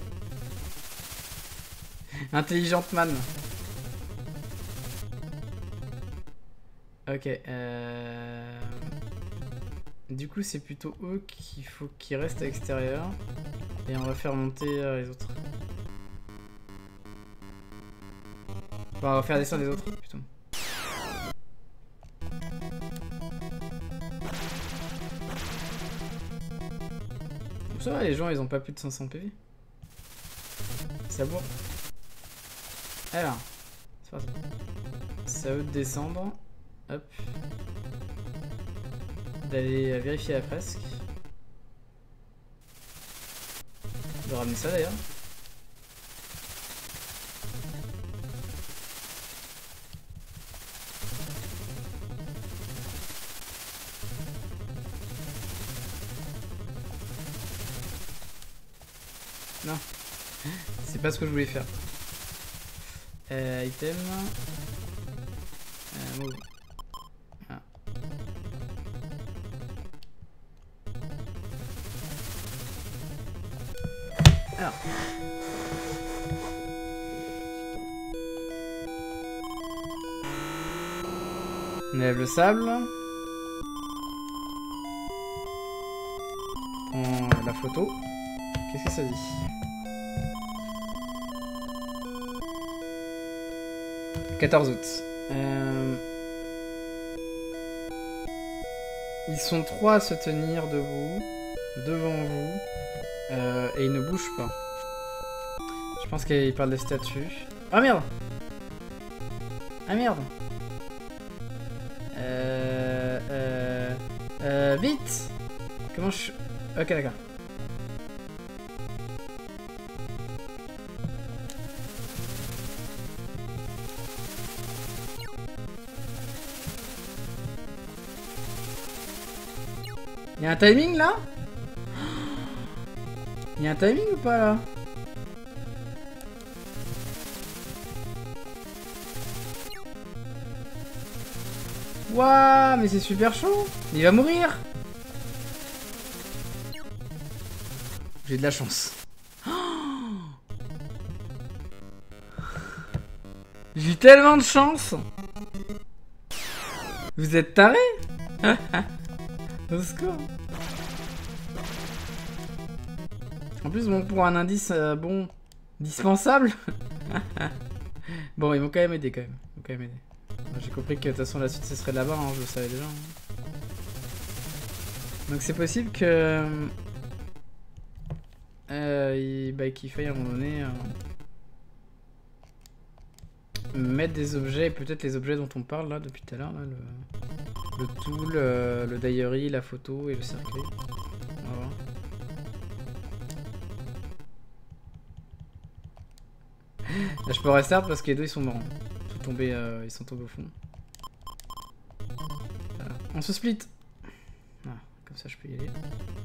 [SPEAKER 1] Intelligente man. Ok. Euh... Du coup, c'est plutôt eux qu'il faut qu'ils restent à l'extérieur. Et on va faire monter les autres. Enfin, on va faire descendre les autres, plutôt. Ça va, les gens, ils ont pas plus de cinq cents P V. Ça bourre. Alors, c'est pas ça. C'est à eux de descendre. Hop. D'aller vérifier la fresque. De ramener ça d'ailleurs. Non. C'est pas ce que je voulais faire. Euh, item. Euh, move. Ah. Alors. On lève le sable. On la photo. Qu'est-ce que ça dit? quatorze août. Euh... Ils sont trois à se tenir debout, devant vous, euh, et ils ne bougent pas. Je pense qu'il parle des statues. Ah merde! Ah merde! Euh... Euh... Euh... Vite! Comment je... Ok, d'accord. Il y a un timing là? Il y a un timing ou pas là? Waouh, mais c'est super chaud. Il va mourir. J'ai de la chance. Oh, j'ai tellement de chance. Vous êtes tarés. Au secours. En plus, bon, pour un indice, euh, bon, dispensable. Bon, ils vont quand même aider, quand même. Ils vont quand même aider. J'ai compris que de toute façon, la suite, ce serait là-bas, hein, je le savais déjà. Hein. Donc, c'est possible que... Euh, il, bah, qu'il faille à un moment donné... Euh, mettre des objets, peut-être les objets dont on parle, là, depuis tout à l'heure, là, le... Le tool, euh, le diary, la photo et le cercueil. On va voir. Là, je peux restart parce que les deux ils sont morts. Ils sont tombés, euh, ils sont tombés au fond. Voilà. On se split. Ah, comme ça je peux y aller.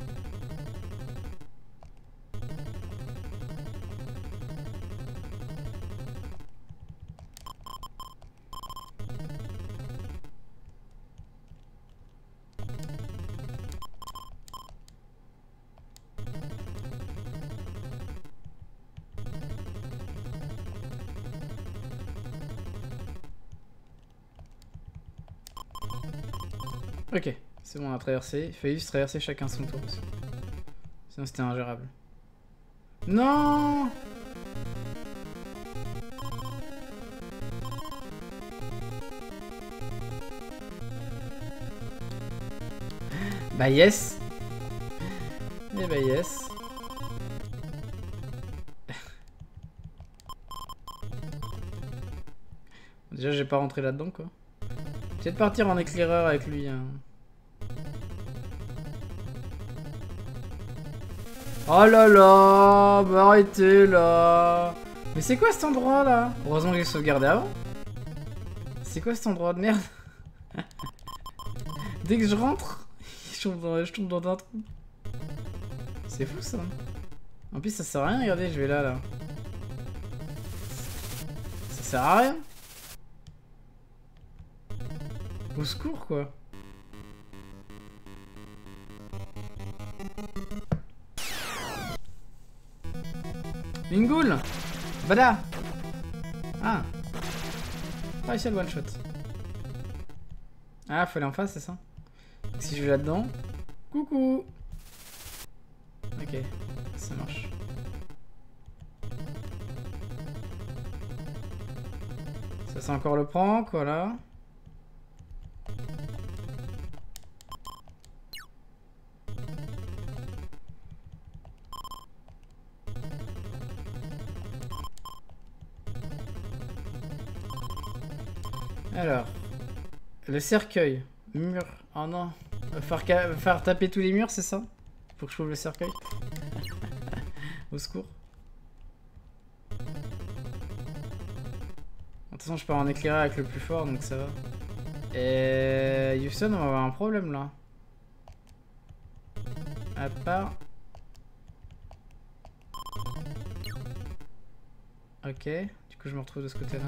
[SPEAKER 1] Ok, c'est bon, on a traversé. Il fallait juste traverser chacun son tour aussi. Sinon c'était ingérable. Non! Bah yes! Eh bah yes! Déjà j'ai pas rentré là-dedans quoi. Peut-être partir en éclaireur avec lui. Hein. Oh là là, bah arrêtez là. Mais c'est quoi cet endroit là? Heureusement que j'ai sauvegardé avant. C'est quoi cet endroit de merde? Dès que je rentre, je tombe dans, je tombe dans un trou. C'est fou ça. En plus ça sert à rien, regardez, je vais là là. Ça sert à rien. Au secours quoi. Une goule. Bada. Ah. Pas réussi à le one shot. Ah, faut aller en face, c'est ça? Donc, si je vais là-dedans. Coucou. Ok, ça marche. Ça c'est encore le prank, voilà. Alors, le cercueil, mur, oh non, faire, faire taper tous les murs, c'est ça? Pour que je trouve le cercueil. Au secours. De toute façon, je pars en éclairer avec le plus fort, donc ça va. Et Houston, on va avoir un problème là. À part... Ok, du coup je me retrouve de ce côté-là.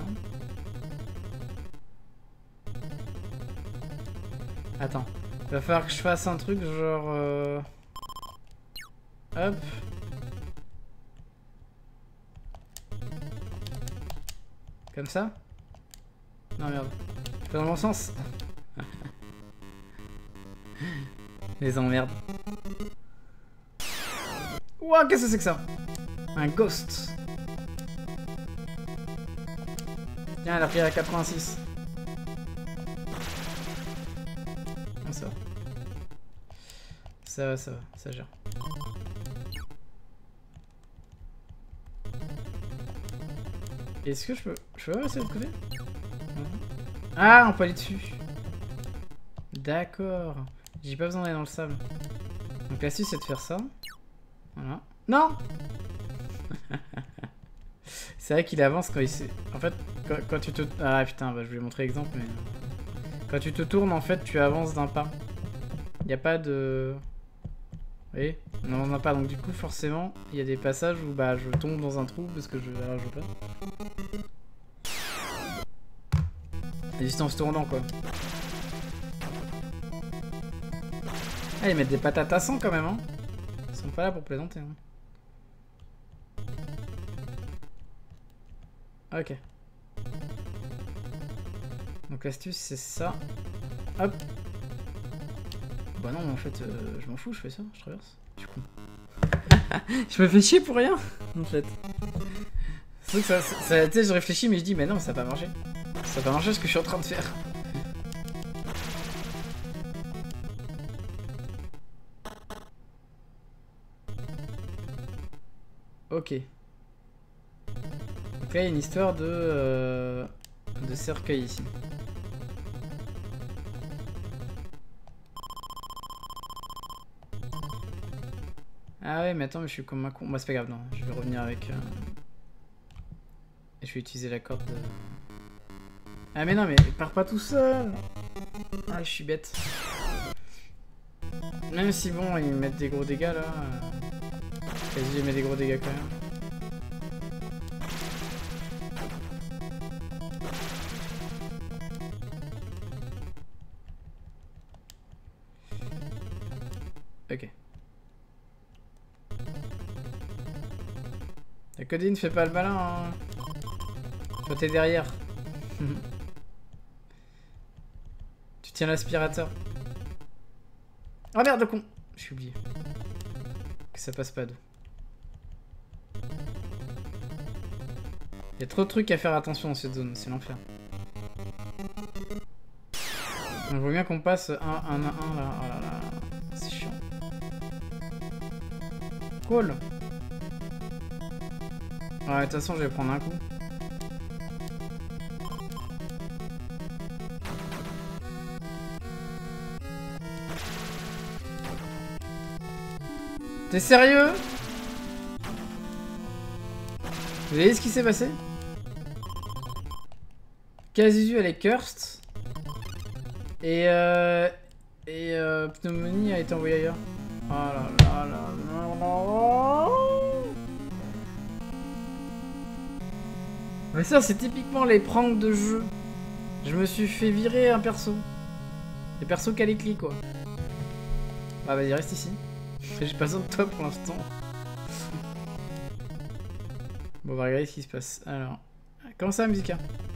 [SPEAKER 1] Attends, il va falloir que je fasse un truc genre... Euh... Hop. Comme ça? Non merde. C'est dans le bon sens. Les emmerdes. Ouah, qu'est-ce que c'est que ça? Un ghost. Tiens, elle a pris à quatre-vingt-six. Ça va. Ça va, ça va, ça gère. Est-ce que je peux... Je peux passer de l'autre côté? Ah, on peut aller dessus. D'accord. J'ai pas besoin d'aller dans le sable. Donc l'astuce c'est de faire ça. Voilà. Non. C'est vrai qu'il avance quand il sait... En fait, quand, quand tu te... Ah putain, bah, je vais vous montrer l'exemple, mais... Quand tu te tournes, en fait, tu avances d'un pas. Il n'y a pas de... Vous voyez? On n'en a pas, donc du coup, forcément, il y a des passages où bah, je tombe dans un trou parce que je ne joue pas. Et juste en se tournant, quoi. Ah, ils mettent des patates à sang quand même, hein. Ils sont pas là pour plaisanter, hein. Ok. Donc l'astuce c'est ça. Hop. Bah non, en fait, euh, je m'en fous, je fais ça, je traverse. Je suis con. Je me fais chier pour rien, en fait. C'est vrai que ça, ça, ça tu sais, je réfléchis, mais je dis, mais non, ça va pas marcher. Ça va pas marcher ce que je suis en train de faire. Ok. Donc là, il y a une histoire de, euh, de cercueil ici. Ah ouais, mais attends, mais je suis comme un con. Bah, c'est pas grave, non. Je vais revenir avec... Euh... Et je vais utiliser la corde de... Ah mais non, mais il part pas tout seul. Ah, je suis bête. Même si bon, ils mettent des gros dégâts, là. Euh... Quasi, ils mettent des gros dégâts, quand même. Ok. La Codine fait pas le malin, hein. Toi t'es derrière. Tu tiens l'aspirateur. Oh merde, le con. Je suis oublié. Que ça passe pas d'eau. Il y a trop de trucs à faire attention dans cette zone, c'est l'enfer. On voit bien qu'on passe un à un là. Oh là là. C'est chiant. Cool. Ouais, de toute façon, je vais prendre un coup. T'es sérieux? Vous voyez ce qui s'est passé? Kazuzu, elle est cursed. Et euh... Et euh... Pneumonie a été envoyée ailleurs. Oh là là là là. Mais ça, c'est typiquement les pranks de jeu. Je me suis fait virer un perso. Les persos Calicli, quoi. Ah, vas-y, reste ici. J'ai pas besoin de toi pour l'instant. Bon, on va regarder ce qui se passe. Alors, comment ça, Musica?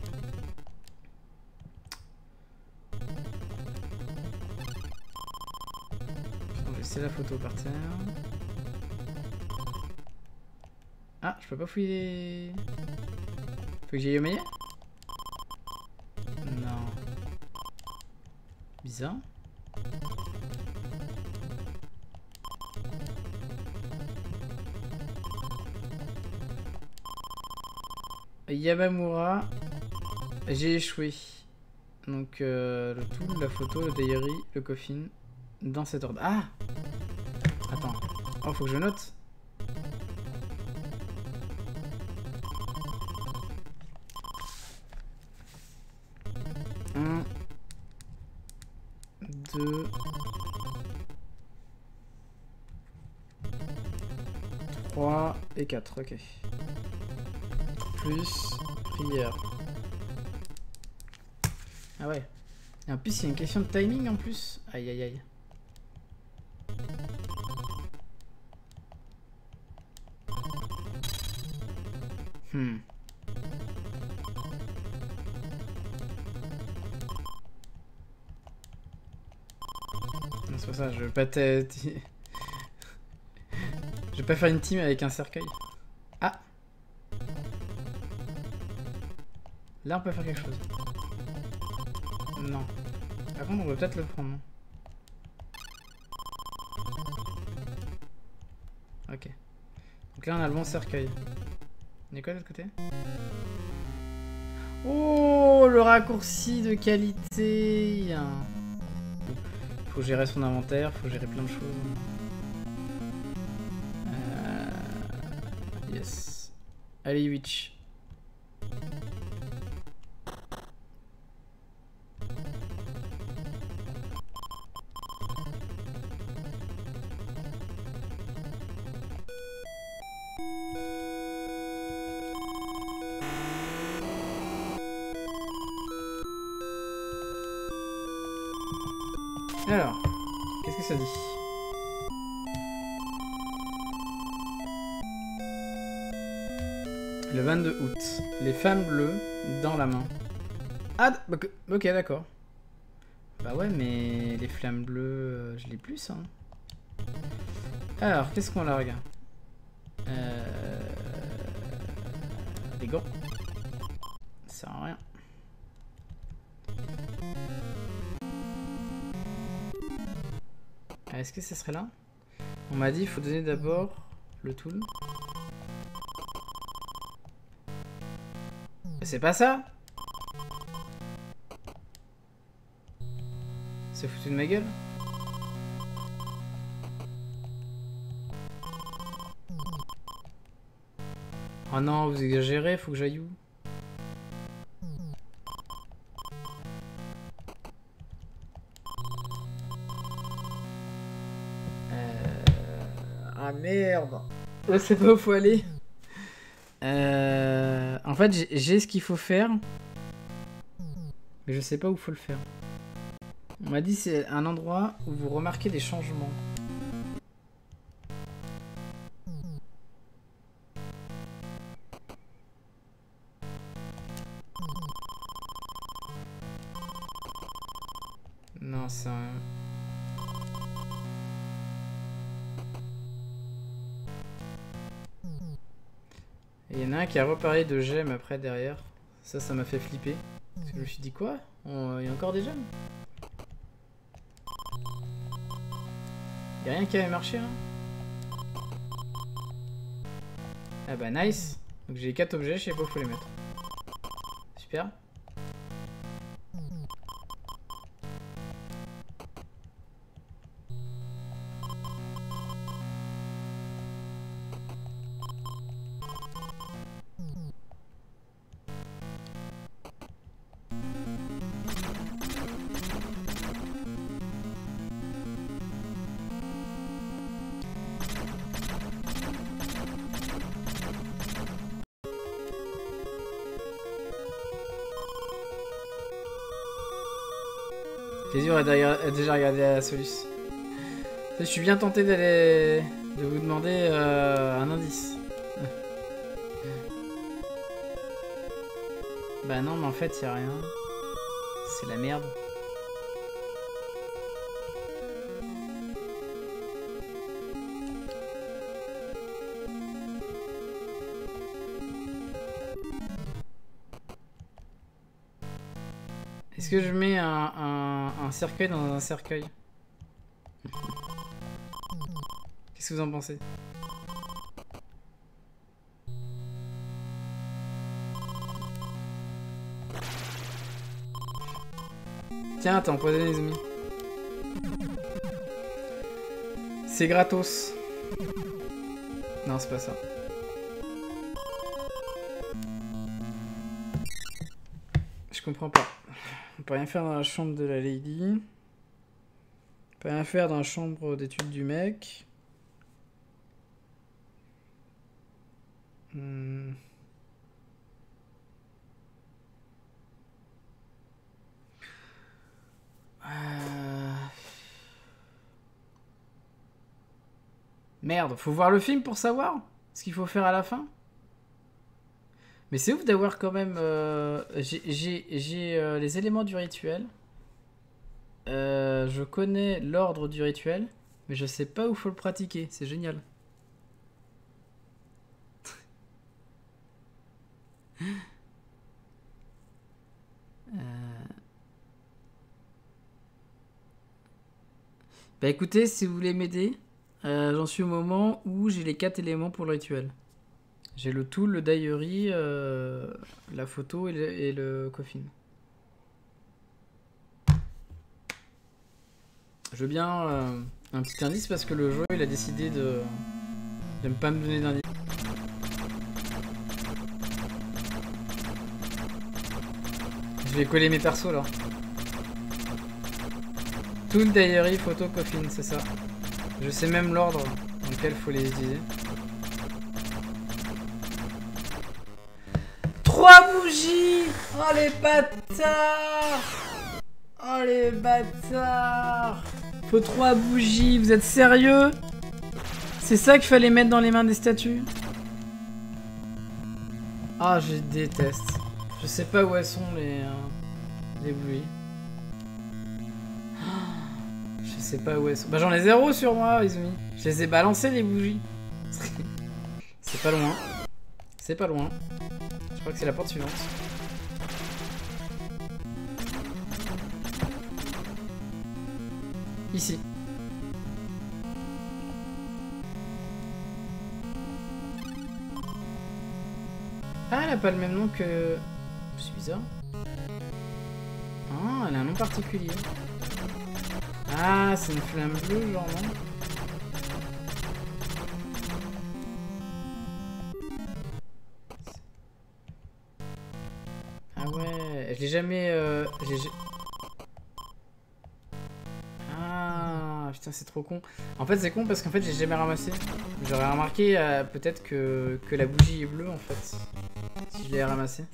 [SPEAKER 1] Je vais laisser la photo par terre. Ah, je peux pas fouiller. Faut que j'aille au meilleur? Non. Bizarre. Yamamura, j'ai échoué. Donc euh, le tout, la photo, le diary, le coffin, dans cet ordre. Ah! Attends. Oh, faut que je note. Un, deux, trois et quatre. Ok. Plus prière. Ah ouais. Et en plus, il y a une question de timing en plus. Aïe aïe aïe. Hmm. C'est pour ça, je veux pas te... Je vais pas faire une team avec un cercueil. Ah! Là, on peut faire quelque chose. Non. Par contre, on peut peut-être le prendre. Ok. Donc là, on a le bon cercueil. Il y a quoi de l'autre côté? Oh, le raccourci de qualité. Faut gérer son inventaire, faut gérer plein de choses. Euh... Yes. Allez, Witch. Qu'est-ce que ça dit? Le vingt-deux août. Les femmes bleues dans la main. Ah, ok, d'accord. Bah ouais, mais les flammes bleues, euh, je l'ai plus, hein. Alors, qu'est-ce qu'on largue? euh... Les gants. Ça sert à rien. Est-ce que ça serait là? On m'a dit il faut donner d'abord le tool. Mais c'est pas ça! C'est foutu de ma gueule? Oh non, vous exagérez, faut que j'aille où? Euh... Ah merde! Je sais pas où faut aller. Euh... En fait, j'ai ce qu'il faut faire. Mais je sais pas où faut le faire. On m'a dit c'est un endroit où vous remarquez des changements. Non, ça... Il y en a un qui a reparlé de gemmes après derrière. Ça, ça m'a fait flipper. Parce que je me suis dit quoi? Il y a encore des gemmes? Il y a rien qui avait marché, hein? Ah bah nice. Donc j'ai quatre objets, je sais pas où faut les mettre. Super. Plaisir a déjà regardé la Solus. Je suis bien tenté d'aller de vous demander euh, un indice. Bah non, mais en fait, y a rien. C'est la merde. Est-ce que je mets un, un, un cercueil dans un cercueil? Qu'est-ce que vous en pensez? Tiens, t'as empoisonné les zombies. C'est gratos. Non, c'est pas ça. Je comprends pas. On peut rien faire dans la chambre de la lady. On peut rien faire dans la chambre d'études du mec. Hmm. Euh... Merde, faut voir le film pour savoir ce qu'il faut faire à la fin. Mais c'est ouf d'avoir quand même... Euh, j'ai euh, les éléments du rituel. Euh, je connais l'ordre du rituel. Mais je sais pas où faut le pratiquer. C'est génial. euh... Bah écoutez, si vous voulez m'aider, euh, j'en suis au moment où j'ai les quatre éléments pour le rituel. J'ai le tool, le diary, euh, la photo et le, et le coffin. Je veux bien euh, un petit indice parce que le jeu il a décidé de de ne pas me donner d'indice. Je vais coller mes persos là. Tool, diary, photo, coffin, c'est ça. Je sais même l'ordre dans lequel il faut les utiliser. Trois bougies! Oh les bâtards! Oh les bâtards! Faut trois bougies, vous êtes sérieux? C'est ça qu'il fallait mettre dans les mains des statues? Ah, je déteste. Je sais pas où elles sont les, euh, les bougies. Je sais pas où elles sont. Bah j'en ai zéro sur moi, Izumi. Je les ai balancées les bougies. C'est pas loin. C'est pas loin. Je crois que c'est la porte suivante. Ici. Ah, elle a pas le même nom que... C'est bizarre. Ah, elle a un nom particulier. Ah, c'est une flamme bleue, genre, non? Ah ouais, je l'ai jamais... Euh, j'ai... Ah, putain, c'est trop con. En fait, c'est con parce qu'en fait, j'ai jamais ramassé. J'aurais remarqué euh, peut-être que, que la bougie est bleue, en fait. Si je l'avais ramassé.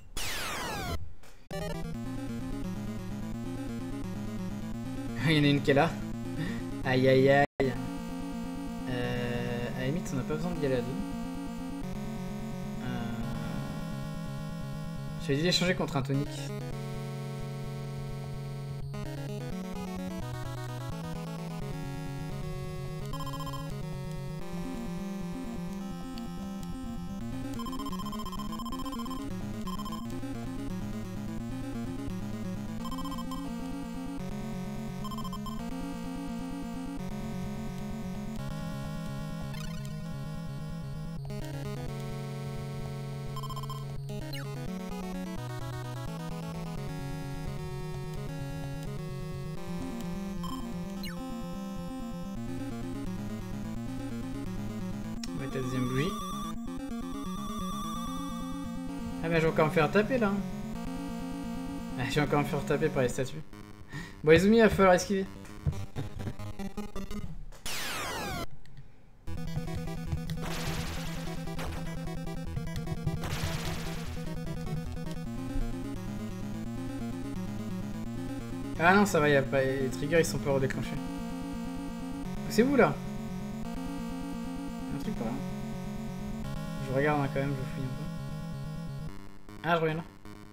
[SPEAKER 1] Il y en a une qui est là. Aïe aïe aïe. Euh, à la limite, on n'a pas besoin d'y aller à deux. Euh... J'avais dû l'échanger contre un tonique. La deuxième bougie. Ah mais je vais encore me faire taper là. Ah, je vais encore me faire taper par les statues. Bon Izumi, il va falloir esquiver. Ah non ça va, y a pas... les triggers ils sont pas redéclenchés. C'est vous là? Un truc par là? Je regarde hein, quand même, je fouille un peu. Ah je reviens là.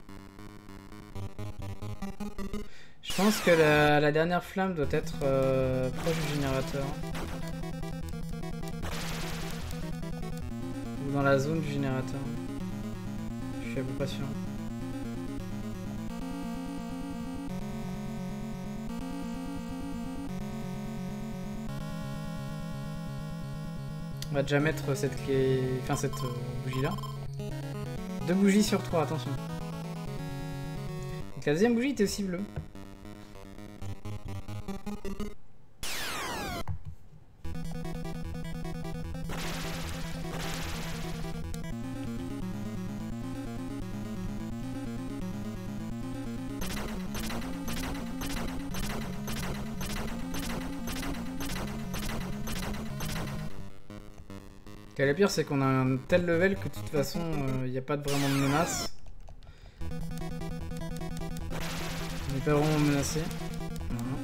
[SPEAKER 1] Je pense que la, la dernière flamme doit être euh, proche du générateur. Ou dans la zone du générateur. Je suis à peu près sûr. On va déjà mettre cette clé, enfin cette euh, bougie là. Deux bougies sur trois, attention. Donc la deuxième bougie était aussi bleue. Et le pire c'est qu'on a un tel level que de toute façon il euh, n'y a pas de, vraiment de menace. On n'est pas vraiment menacé. Voilà.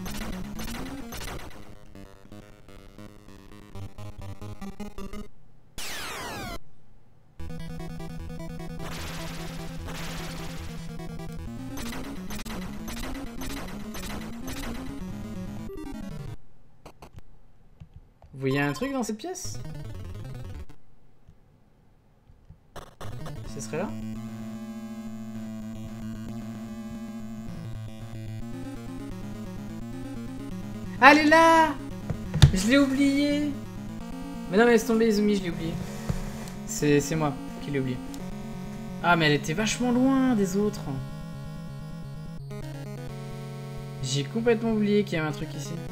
[SPEAKER 1] Vous voyez un truc dans cette pièce? Ce serait là? Ah, elle est là! Je l'ai oublié! Mais non, mais laisse tomber, Izumi, je l'ai oublié. C'est moi qui l'ai oublié. Ah, mais elle était vachement loin des autres. J'ai complètement oublié qu'il y avait un truc ici.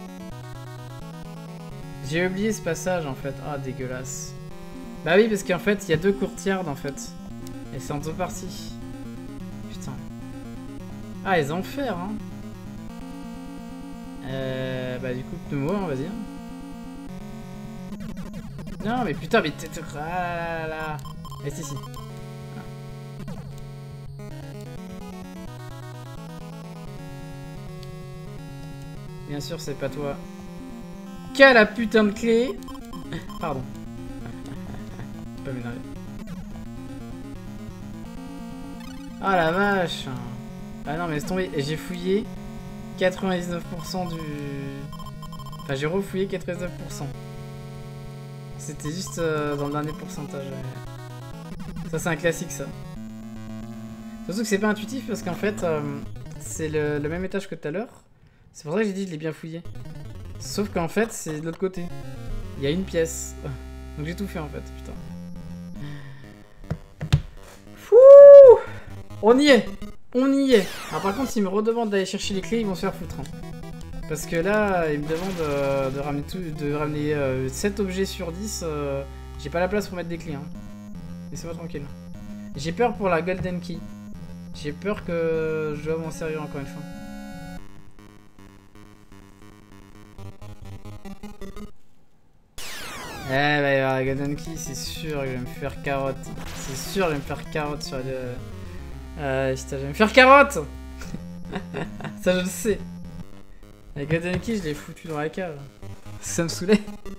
[SPEAKER 1] J'ai oublié ce passage en fait. Ah, dégueulasse. Bah oui, parce qu'en fait, il y a deux courtières en fait. Et c'est en deux parties. Putain. Ah, les enfers, hein. Euh, bah du coup, pneu-moi, on va dire. Non, mais putain, mais t'es... Ah là là. Reste ici. Ah. Bien sûr, c'est pas toi. Quelle la putain de clé. Pardon. Pas m'énerver. Ah la vache. Ah non mais laisse tomber. J'ai fouillé quatre-vingt-dix-neuf pour cent du... Enfin j'ai refouillé quatre-vingt-dix-neuf pour cent. C'était juste euh, dans le dernier pourcentage. Ça c'est un classique ça. Surtout que c'est pas intuitif parce qu'en fait euh, c'est le, le même étage que tout à l'heure. C'est pour ça que j'ai dit je l'ai bien fouillé. Sauf qu'en fait c'est de l'autre côté. Il y a une pièce. Donc j'ai tout fait en fait, putain. Fouh! On y est! On y est! Alors par contre s'ils me redemandent d'aller chercher les clés, ils vont se faire foutre. Hein. Parce que là, ils me demandent euh, de ramener, tout, de ramener euh, sept objets sur dix. Euh, j'ai pas la place pour mettre des clés. Hein. Laissez-moi tranquille. J'ai peur pour la Golden Key. J'ai peur que je dois m'en servir encore une fois. Eh bah, la Golden Key, c'est sûr que je vais me faire carotte. C'est sûr que je vais me faire carotte sur le... Euh, putain, je vais me faire carotte. Ça, je le sais. La Golden Key, je l'ai foutu dans la cave. Ça me saoulait.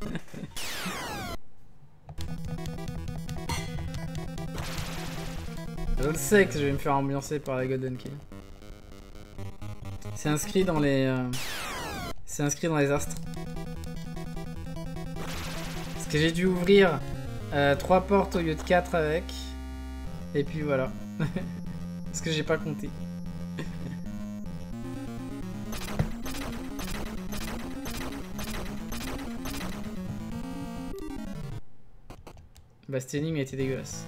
[SPEAKER 1] Je le sais que je vais me faire ambiancer par la Golden Key. C'est inscrit dans les... Euh... C'est inscrit dans les astres. Parce que j'ai dû ouvrir euh, trois portes au lieu de quatre avec. Et puis voilà. Parce que j'ai pas compté. Bah cette énigme était dégueulasse.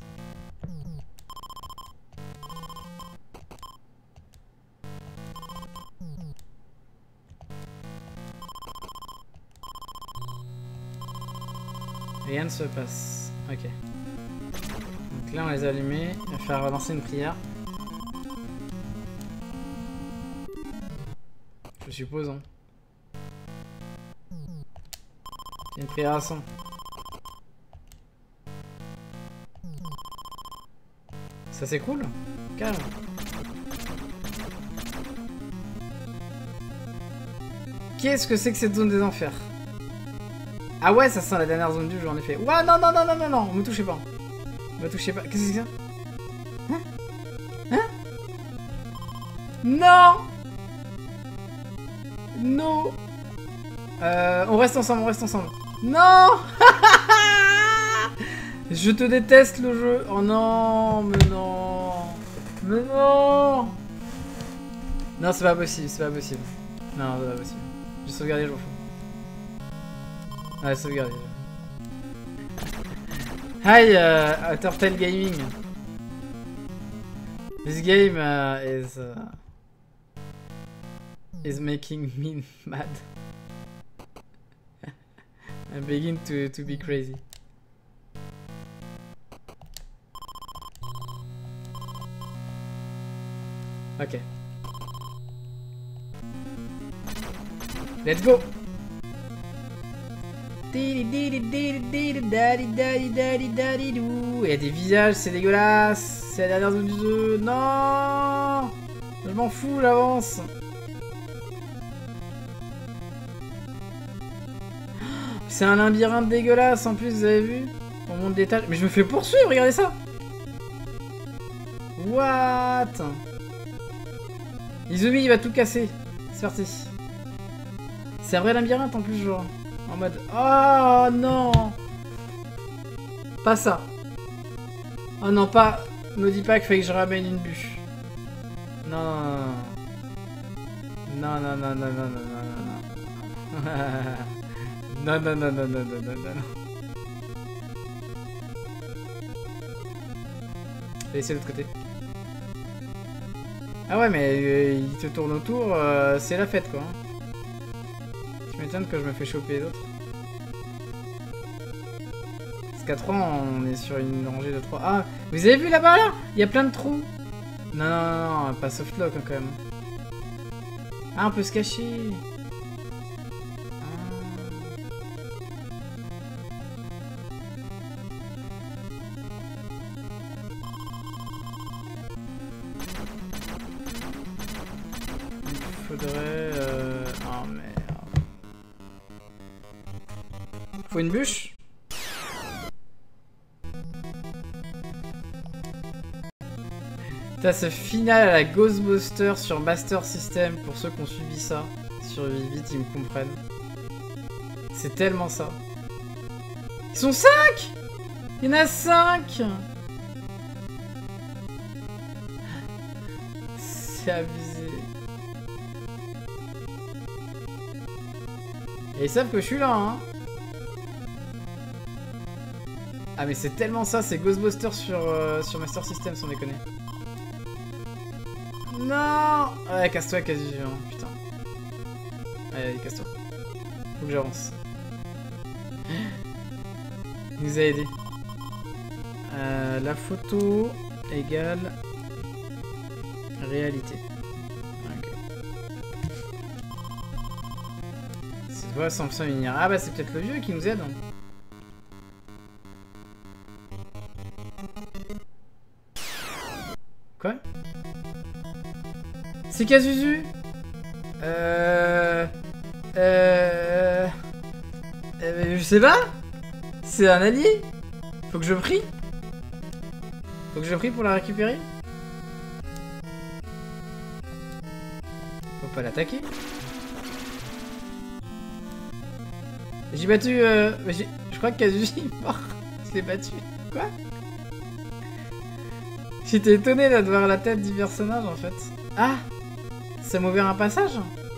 [SPEAKER 1] Rien ne se passe. Ok. Donc là on les a allumés. On va faire relancer une prière. Je suppose. Hein. Une prière à son. Ça c'est cool. Carrément. Qu'est-ce que c'est que cette zone des enfers? Ah ouais, ça sent la dernière zone du jeu en effet. Ouah, non, non, non, non, non, non, me touchez pas. Me touchez pas. Qu'est-ce que c'est que ça? Hein? Hein? Non! Non! Euh, on reste ensemble, on reste ensemble. Non! Je te déteste le jeu. Oh non, mais non. Mais non. Non, c'est pas possible, c'est pas possible. Non, c'est pas possible. J'ai sauvegardé, je m'en fous. Ouais, sauvegardé. Hi, uh, Turtle Gaming. This game uh, is uh, is making me mad. I begin to to be crazy. Ok. Let's go. Il y a des visages, c'est dégueulasse. C'est la dernière zone du jeu. Non. Je m'en fous, j'avance. C'est un labyrinthe dégueulasse en plus, vous avez vu? On monte d'étage. Mais je me fais poursuivre, regardez ça. What? Izumi il va tout casser. C'est parti. C'est un vrai labyrinthe en plus, genre. En mode... Oh non. Pas ça. Oh non, pas... Me dis pas qu'il fallait que je ramène une bûche. Non. Non, non, non, non, non, non, non, non, non. Non, non, non, non, non, non, non, non. Je vais essayer de l'autre côté. Ah ouais, mais euh, il te tourne autour, euh, c'est la fête quoi. Tu m'étonnes que je me fais choper les autres. Parce qu'à trois, on est sur une rangée de trois. Ah, vous avez vu là-bas là? Il y a plein de trous. Non, non, non, non, pas softlock hein, quand même. Ah, on peut se cacher. Faudrait... Euh... Oh merde. Faut une bûche? T'as ce final à la Ghostbusters sur Master System, pour ceux qui ont suivi ça. Sur Vivit, ils me comprennent. C'est tellement ça. Ils sont cinq! Il y en a cinq! C'est abusé. Et ils savent que je suis là, hein. Ah mais c'est tellement ça, c'est Ghostbusters sur, euh, sur Master System, sans déconner. Non! Ouais, casse-toi, quasi hein, putain. Allez, allez, casse-toi. Faut que j'avance. Il nous a aidé. Euh, la photo égale réalité. Ok. C'est quoi cent pour cent unir? Ah bah c'est peut-être le vieux qui nous aide. Quoi? C'est Kazuzu? Euh... Euh... euh... Je sais pas? C'est un allié? Faut que je prie? Faut que je prie pour la récupérer? Faut pas l'attaquer. J'ai battu... Euh... Je crois que Kazuzu est mort. Je l'ai battu. Quoi? J'étais étonné là de voir la tête du personnage en fait. Ah! Ça m'a ouvert un passage?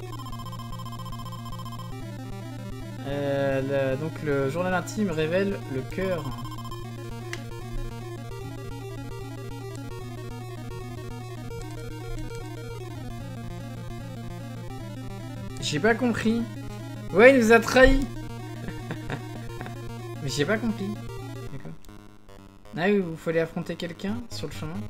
[SPEAKER 1] euh, le, Donc le journal intime révèle le cœur. J'ai pas compris. Ouais, il nous a trahis. Mais j'ai pas compris. D'accord. Ah oui, vous fallait affronter quelqu'un sur le chemin.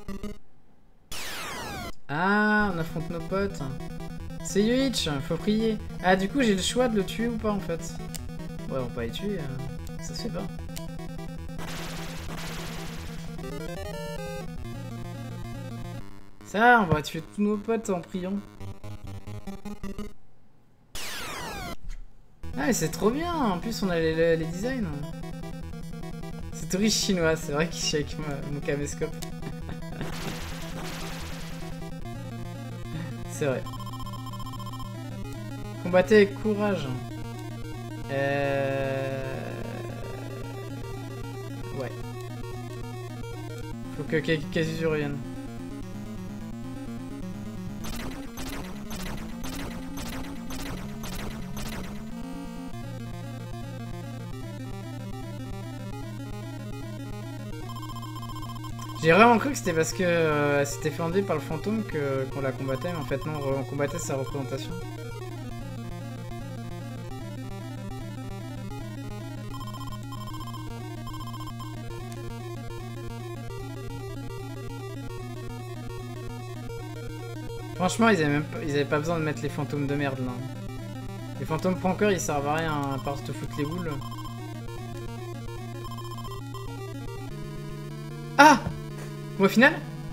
[SPEAKER 1] Ah, on affronte nos potes. C'est Yuich, faut prier. Ah, du coup, j'ai le choix de le tuer ou pas, en fait. Ouais, on peut pas les tuer, euh, ça se fait pas. Ça, on va tuer tous nos potes en priant. Ah, mais c'est trop bien. En plus, on a les, les, les designs. C'est touriste chinois, c'est vrai qu'il est avec mon caméscope. C'est vrai. Combattez avec courage. Euh... Ouais. Faut que Kazuzu revienne. J'ai vraiment cru que c'était parce que euh, elle s'était fait enlever par le fantôme que qu'on la combattait, mais en fait non, on combattait sa représentation. Franchement, ils avaient, même pas, ils avaient pas besoin de mettre les fantômes de merde là. Les fantômes prankers, ils servent à rien à part se foutre les boules. Ah! Au final?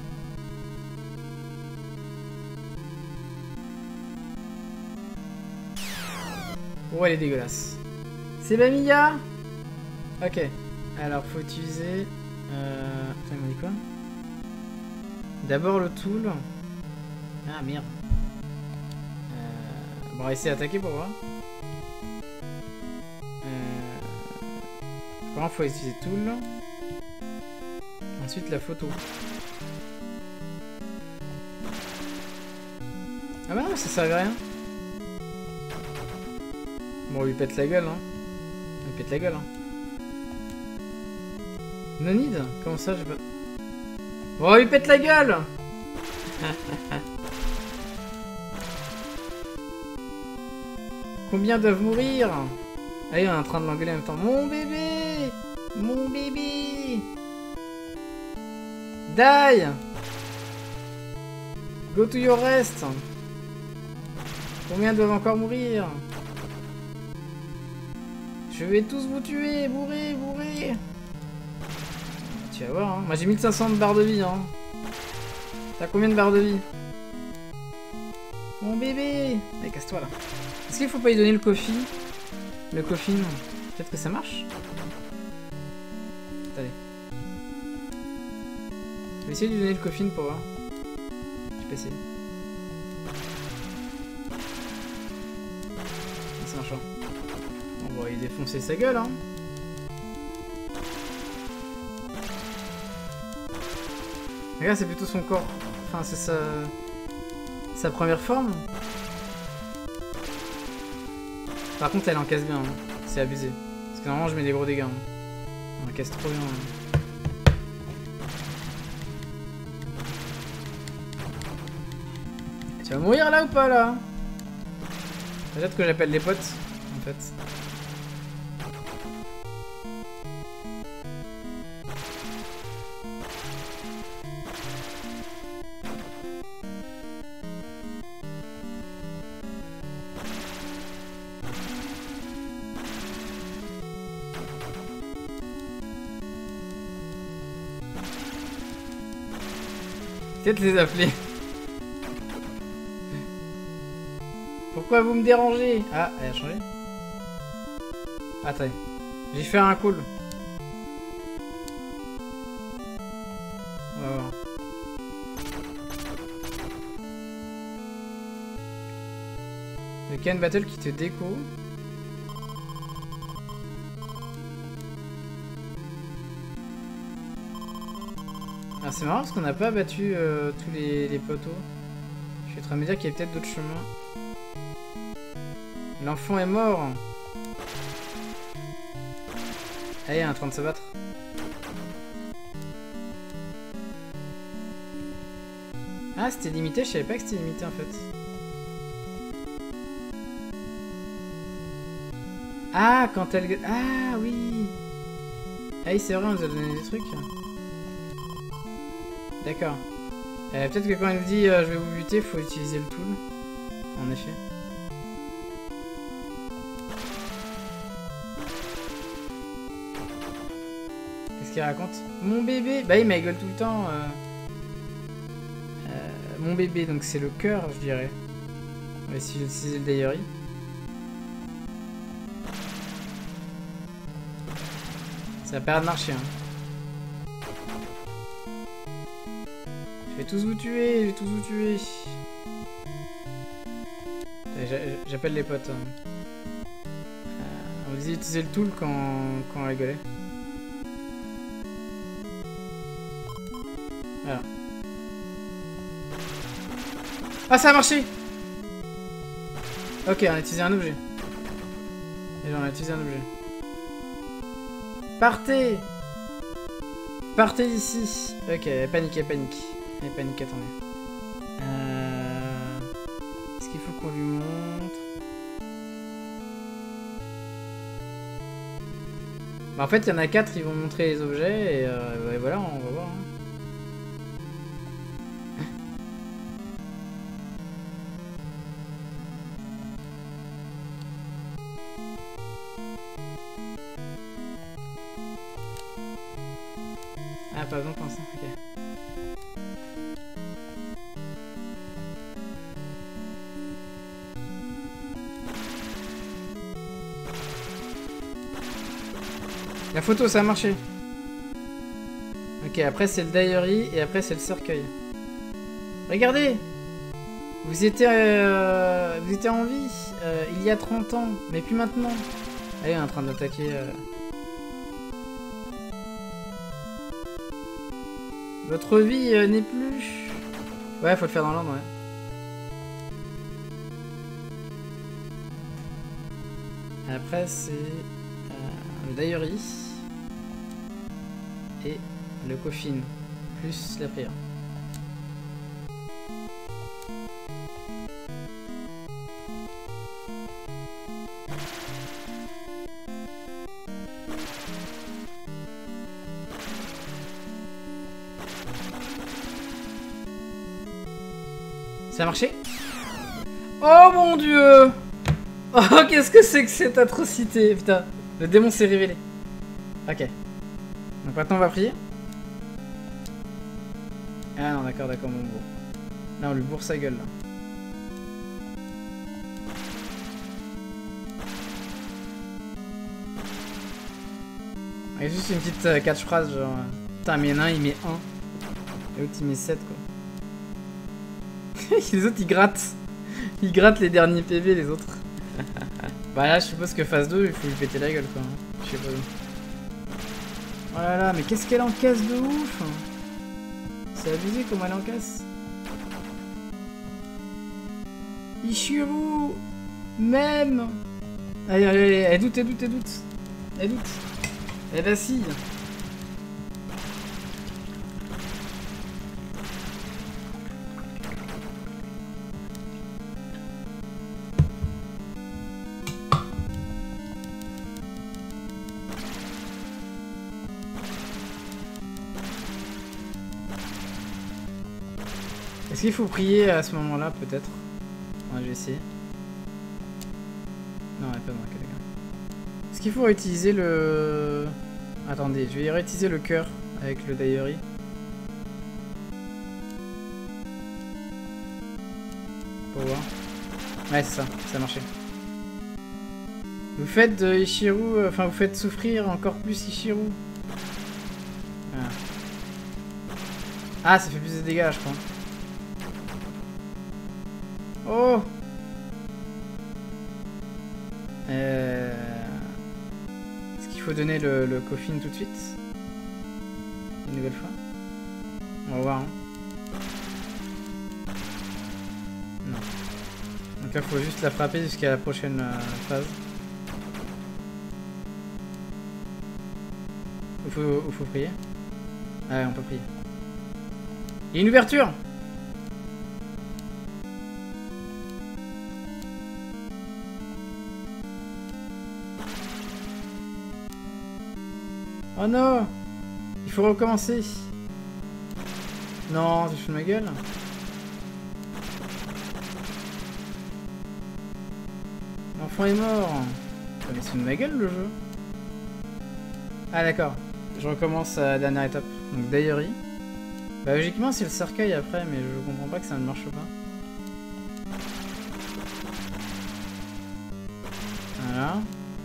[SPEAKER 1] Oh, elle est dégueulasse. C'est Bamilla? Ok. Alors, faut utiliser... Euh... Attends, il m'a dit quoi? D'abord le tool. Ah, merde. Euh... Bon, on va essayer d'attaquer pour voir. Euh... Par contre, faut utiliser tool. Ensuite la photo. Ah bah non, ça servait à rien. Bon, on lui pète la gueule, hein. On lui pète la gueule, hein. No need? Comment ça, j'ai pas... Bon, on lui pète la gueule. Combien doivent mourir? Allez, on est en train de l'engueuler en même temps. Mon bébé! Mon bébé! Die! Go to your rest! Combien doivent encore mourir? Je vais tous vous tuer! Bourrez, bourrez! Tu vas voir, hein. Moi j'ai mille cinq cents de barres de vie, hein. T'as combien de barres de vie? Mon bébé! Allez, casse-toi là. Est-ce qu'il faut pas lui donner le coffee? Le coffin? Peut-être que ça marche. Attendez. Je vais essayer de lui donner le coffin pour voir. Je peux essayer. C'est un champ. On va y défoncer sa gueule, hein. Regarde, c'est plutôt son corps. Enfin, c'est sa... sa première forme. Par contre, elle encaisse bien. Hein. C'est abusé. Parce que normalement, je mets des gros dégâts. Hein. Elle encaisse trop bien. Hein. Tu vas mourir là ou pas là? Peut-être que j'appelle les potes, en fait. Peut-être les appeler. Pourquoi vous me dérangez? Ah, elle a changé. Attendez. J'ai fait un cool. On va voir. Le Can Battle qui te déco. Ah, c'est marrant parce qu'on n'a pas battu euh, tous les, les poteaux. Je suis en train de me dire qu'il y a peut-être d'autres chemins. L'enfant est mort. Ah, il est en train de se battre. Ah, c'était limité, je savais pas que c'était limité en fait. Ah, quand elle... Ah, oui. Ah oui, c'est vrai, on nous a donné des trucs. D'accord. Euh, Peut-être que quand elle nous dit euh, je vais vous buter, faut utiliser le tool. En effet. Qu'est-ce qu'il raconte? Mon bébé. Bah il ma gueule tout le temps. Euh... Euh, mon bébé, donc c'est le cœur, je dirais. On va essayer d'utiliser le diary. Ça a pas l'air de marcher. Hein. Je vais tous vous tuer, je vais tous vous tuer. J'appelle les potes. Euh, on disait utiliser le tool quand, quand on rigolait. Voilà. Ah, ça a marché! Ok, on a utilisé un objet. Et là, on a utilisé un objet. Partez! Partez d'ici! Ok, panique, panique. Elle panique, attendez. Euh... Est-ce qu'il faut qu'on lui montre? Bah en fait, il y en a quatre, ils vont montrer les objets et, euh, et voilà, on va voir. Hein. Ah, pas besoin de penser, ok. La photo, ça a marché. Ok, après c'est le diary et après c'est le cercueil. Regardez! Vous étiez, euh, vous étiez en vie euh, il y a trente ans, mais plus maintenant. Ah, il est en train d'attaquer... Euh... Votre vie euh, n'est plus... Ouais, faut le faire dans l'ordre, ouais. Après c'est... Euh, le diary. Et le coffin, plus la prière. Ça a marché? Oh mon dieu! Oh, qu'est-ce que c'est que cette atrocité? Putain, le démon s'est révélé. Ok. Donc maintenant on va prier. Ah non, d'accord, d'accord, mon gros. Là on lui bourre sa gueule là. Et juste une petite euh, catchphrase genre... Putain mais un il met un. Et l'autre il met sept quoi. Les autres ils grattent. Ils grattent les derniers P V les autres. Bah là je suppose que phase deux il faut lui péter la gueule quoi. Je sais pas où. Oh là là mais qu'est-ce qu'elle encaisse de ouf. C'est abusé comment elle encaisse. Ishiru. Même. Allez allez allez, elle doute, elle doute, elle doute. Elle doute. Elle vacille. Est-ce qu'il faut prier à ce moment-là, peut-être? Ouais, je vais essayer. Non, elle est pas dans quelqu'un. Est-ce qu'il faut réutiliser le... Attendez, je vais réutiliser le cœur avec le diary. Pour voir. Ouais, c'est ça, ça a marché. Vous faites de Ishiru... Enfin, vous faites souffrir encore plus Ishiru. Ah, ah ça fait plus de dégâts, je crois. Oh euh... Est-ce qu'il faut donner le, le coffin tout de suite? Une nouvelle fois? On va voir. Hein. Non. Donc là, il faut juste la frapper jusqu'à la prochaine euh, phase. Il faut, il faut prier? Ah ouais, on peut prier. Il y a une ouverture! Oh non! Il faut recommencer! Non, tu fous de ma gueule? L'enfant est mort! Mais c'est de ma gueule le jeu! Ah d'accord, je recommence à la dernière étape. Donc diary. Bah logiquement c'est le cercueil après, mais je comprends pas que ça ne marche pas. Voilà.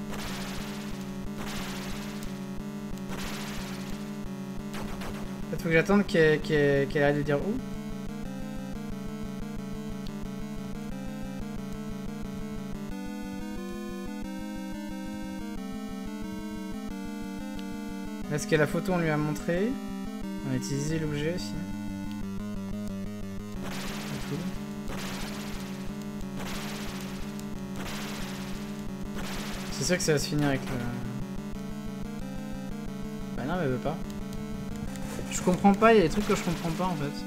[SPEAKER 1] Peut-être faut que j'attende qu'elle qu'elle qu'elle arrête de dire où. Est-ce que la photo on lui a montré? On a utilisé l'objet aussi. C'est sûr que ça va se finir avec le... Bah non mais elle veut pas. Je comprends pas, il y a des trucs que je comprends pas en fait.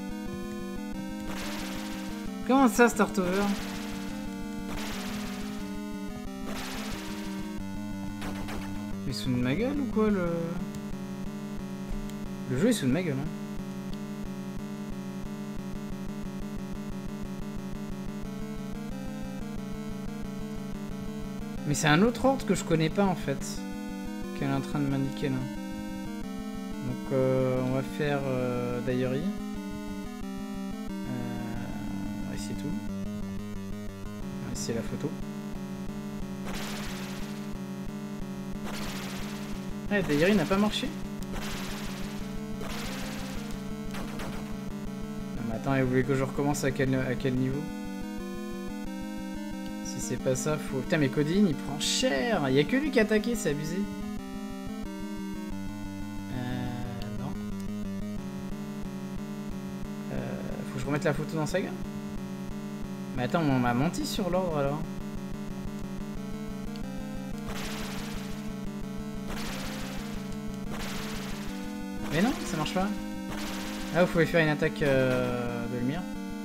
[SPEAKER 1] Comment ça start over? Il se fout de ma gueule ou quoi le... Le jeu il se fout de ma gueule hein. Mais c'est un autre ordre que je connais pas en fait. Qu'elle est en train de m'indiquer là. Donc euh, on va faire euh, diary. Euh, on va essayer tout. On va essayer la photo. Ah, diary n'a pas marché. Non mais attends, vous voulez que je recommence à quel, à quel niveau? Si c'est pas ça, faut... Putain mais Codine il prend cher. Il y a que lui qui a attaqué, c'est abusé. Mettre la photo dans sa gueule. Mais attends, on m'a menti sur l'ordre alors. Mais non, ça marche pas. Ah, vous pouvez faire une attaque euh, de lumière.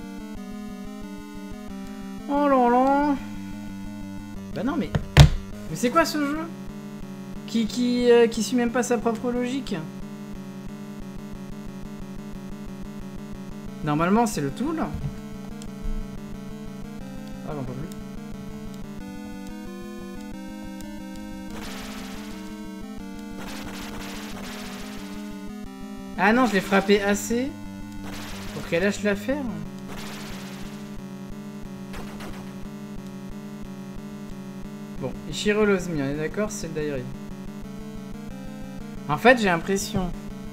[SPEAKER 1] Oh là là. Bah non mais... Mais c'est quoi ce jeu? Qui, qui, euh, qui suit même pas sa propre logique? Normalement, c'est le tool. Ah, j'en peux plus. Ah non, je l'ai frappé assez pour qu'elle lâche l'affaire. Bon, Ichiro Lozmi, on est d'accord, c'est le diary. En fait, j'ai l'impression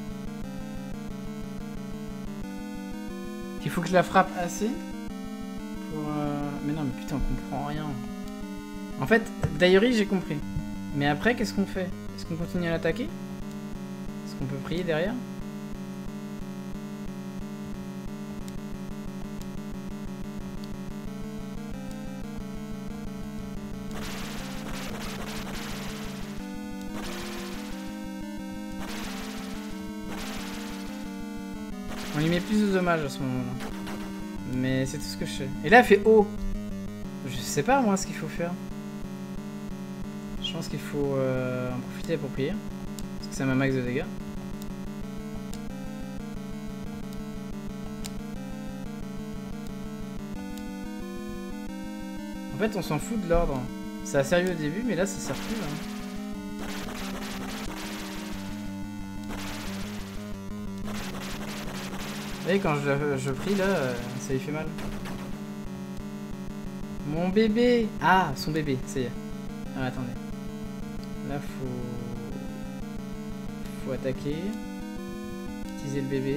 [SPEAKER 1] qu'il faut que je la frappe assez pour... Euh... Mais non, mais putain, on comprend rien. En fait, Diary, j'ai compris. Mais après, qu'est-ce qu'on fait? Est-ce qu'on continue à l'attaquer? Est-ce qu'on peut prier derrière? On lui met plus de dommages à ce moment-là. Mais c'est tout ce que je sais. Et là, elle fait haut. Je sais pas, moi, ce qu'il faut faire. Je pense qu'il faut euh, en profiter pour prier. Parce que c'est ma max de dégâts. En fait, on s'en fout de l'ordre. C'est assez sérieux au début, mais là, ça sert plus. Hein. Vous voyez, quand je, je prie, là, ça lui fait mal. Mon bébé! Ah, son bébé, ça y est. Ah, attendez. Là, faut... Faut attaquer. Utiliser le bébé.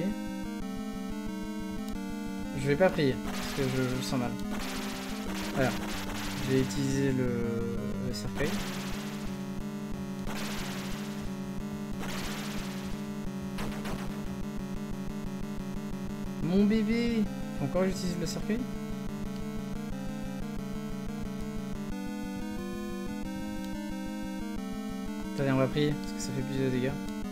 [SPEAKER 1] Je vais pas prier, parce que je, je le sens mal. Voilà. Je vais utiliser le, le cercueil. Mon bébé! Faut encore que j'utilise le cercueil? Attendez, on va prier, parce que ça fait plus de dégâts.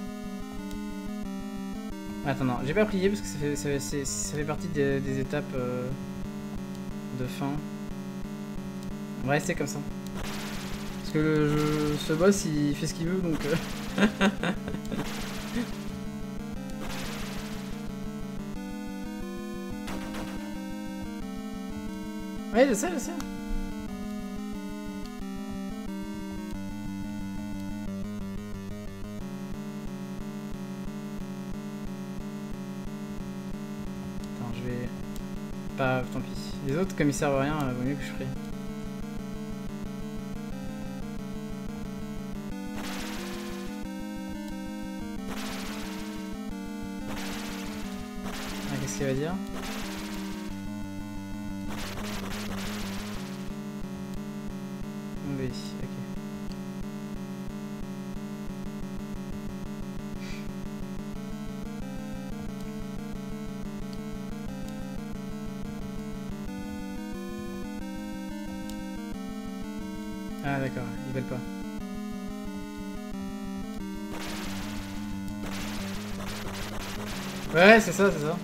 [SPEAKER 1] Attends, non, j'ai pas prié parce que ça fait, ça fait, ça fait partie des, des étapes euh, de fin. On va rester comme ça. Parce que le jeu, ce boss, il fait ce qu'il veut, donc... Euh... ouais, je sais, je sais. Pas, tant pis. Les autres, comme ils servent à rien, vaut mieux que je prie. Ah, qu'est-ce qu'il va dire? Oui, ok. Ah d'accord, ils veulent pas. Ouais, c'est ça, c'est ça.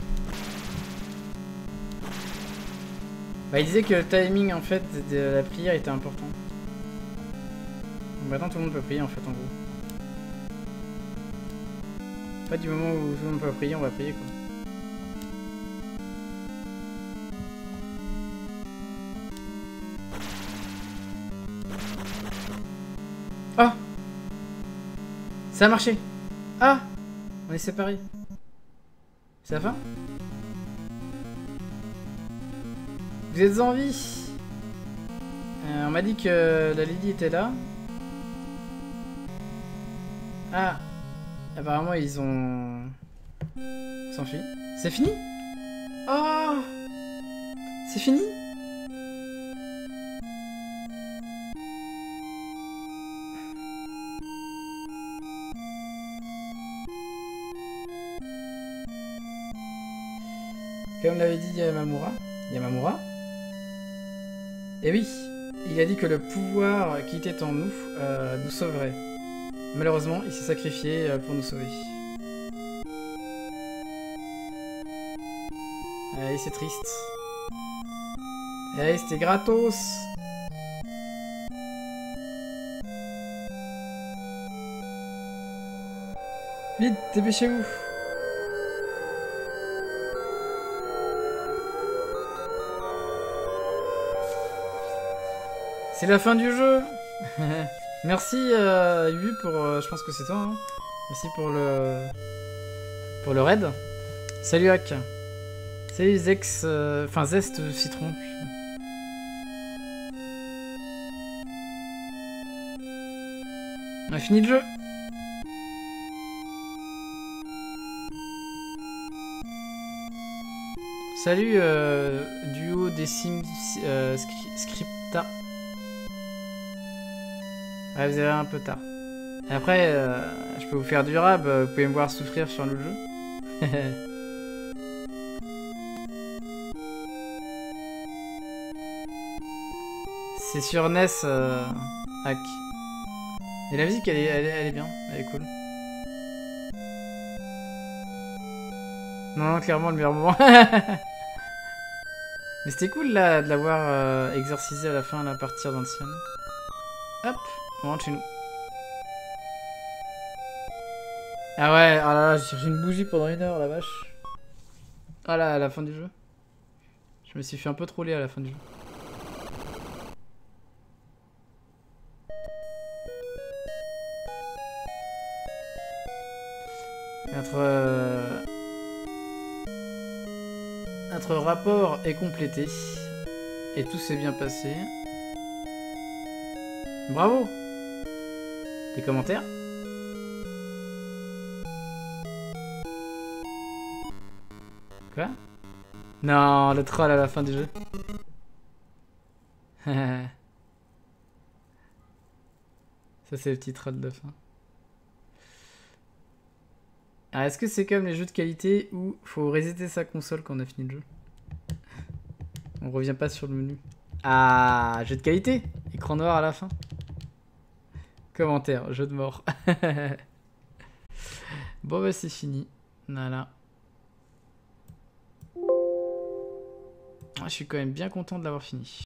[SPEAKER 1] Bah, il disait que le timing en fait de la prière était important. Donc maintenant tout le monde peut prier en fait en gros. Pas du moment où tout le monde peut prier, on va prier quoi. Ah! Ça a marché! Ah! On est séparés. C'est la fin? Vous êtes en vie! Euh, on m'a dit que la Lily était là. Ah! Apparemment ils ont... s'enfuit. C'est fini? Oh! C'est fini? Comme l'avait dit Yamamura, Yamamura. Et oui, il a dit que le pouvoir qui était en nous euh, nous sauverait. Malheureusement, il s'est sacrifié pour nous sauver. Allez, c'est triste. Allez, c'était gratos. Vite, dépêchez-vous. C'est la fin du jeu. Merci euh, Yu pour... Euh, je pense que c'est toi. Hein. Merci pour le... Pour le raid. Salut Hack. Salut Zex... Enfin euh, Zest Citron. On a fini le jeu. Salut, euh, duo des Sims euh, Scripta. Ouais, vous avez un peu tard. Et après, euh, je peux vous faire du rab, vous pouvez me voir souffrir sur le jeu. C'est sur N E S, euh, hack. Et la musique, elle est, elle, est, elle est bien, elle est cool. Non, non, clairement, le meilleur moment. Mais c'était cool, là, de l'avoir euh, exorcisé à la fin, là, partir dans le ciel. Hop, on rentre chez nous. Ah ouais, oh là là, j'ai cherché une bougie pendant une heure, la vache. Ah là, à la fin du jeu. Je me suis fait un peu troller à la fin du jeu. Notre, euh... Notre rapport est complété. Et tout s'est bien passé. Bravo! Des commentaires? Quoi? Non, le troll à la fin du jeu. Ça c'est le petit troll de fin. Ah, est-ce que c'est comme les jeux de qualité où faut resetter sa console quand on a fini le jeu? On revient pas sur le menu. Ah, jeu de qualité. Écran noir à la fin. Commentaire, jeu de mort. Bon bah c'est fini. Voilà. Je suis quand même bien content de l'avoir fini.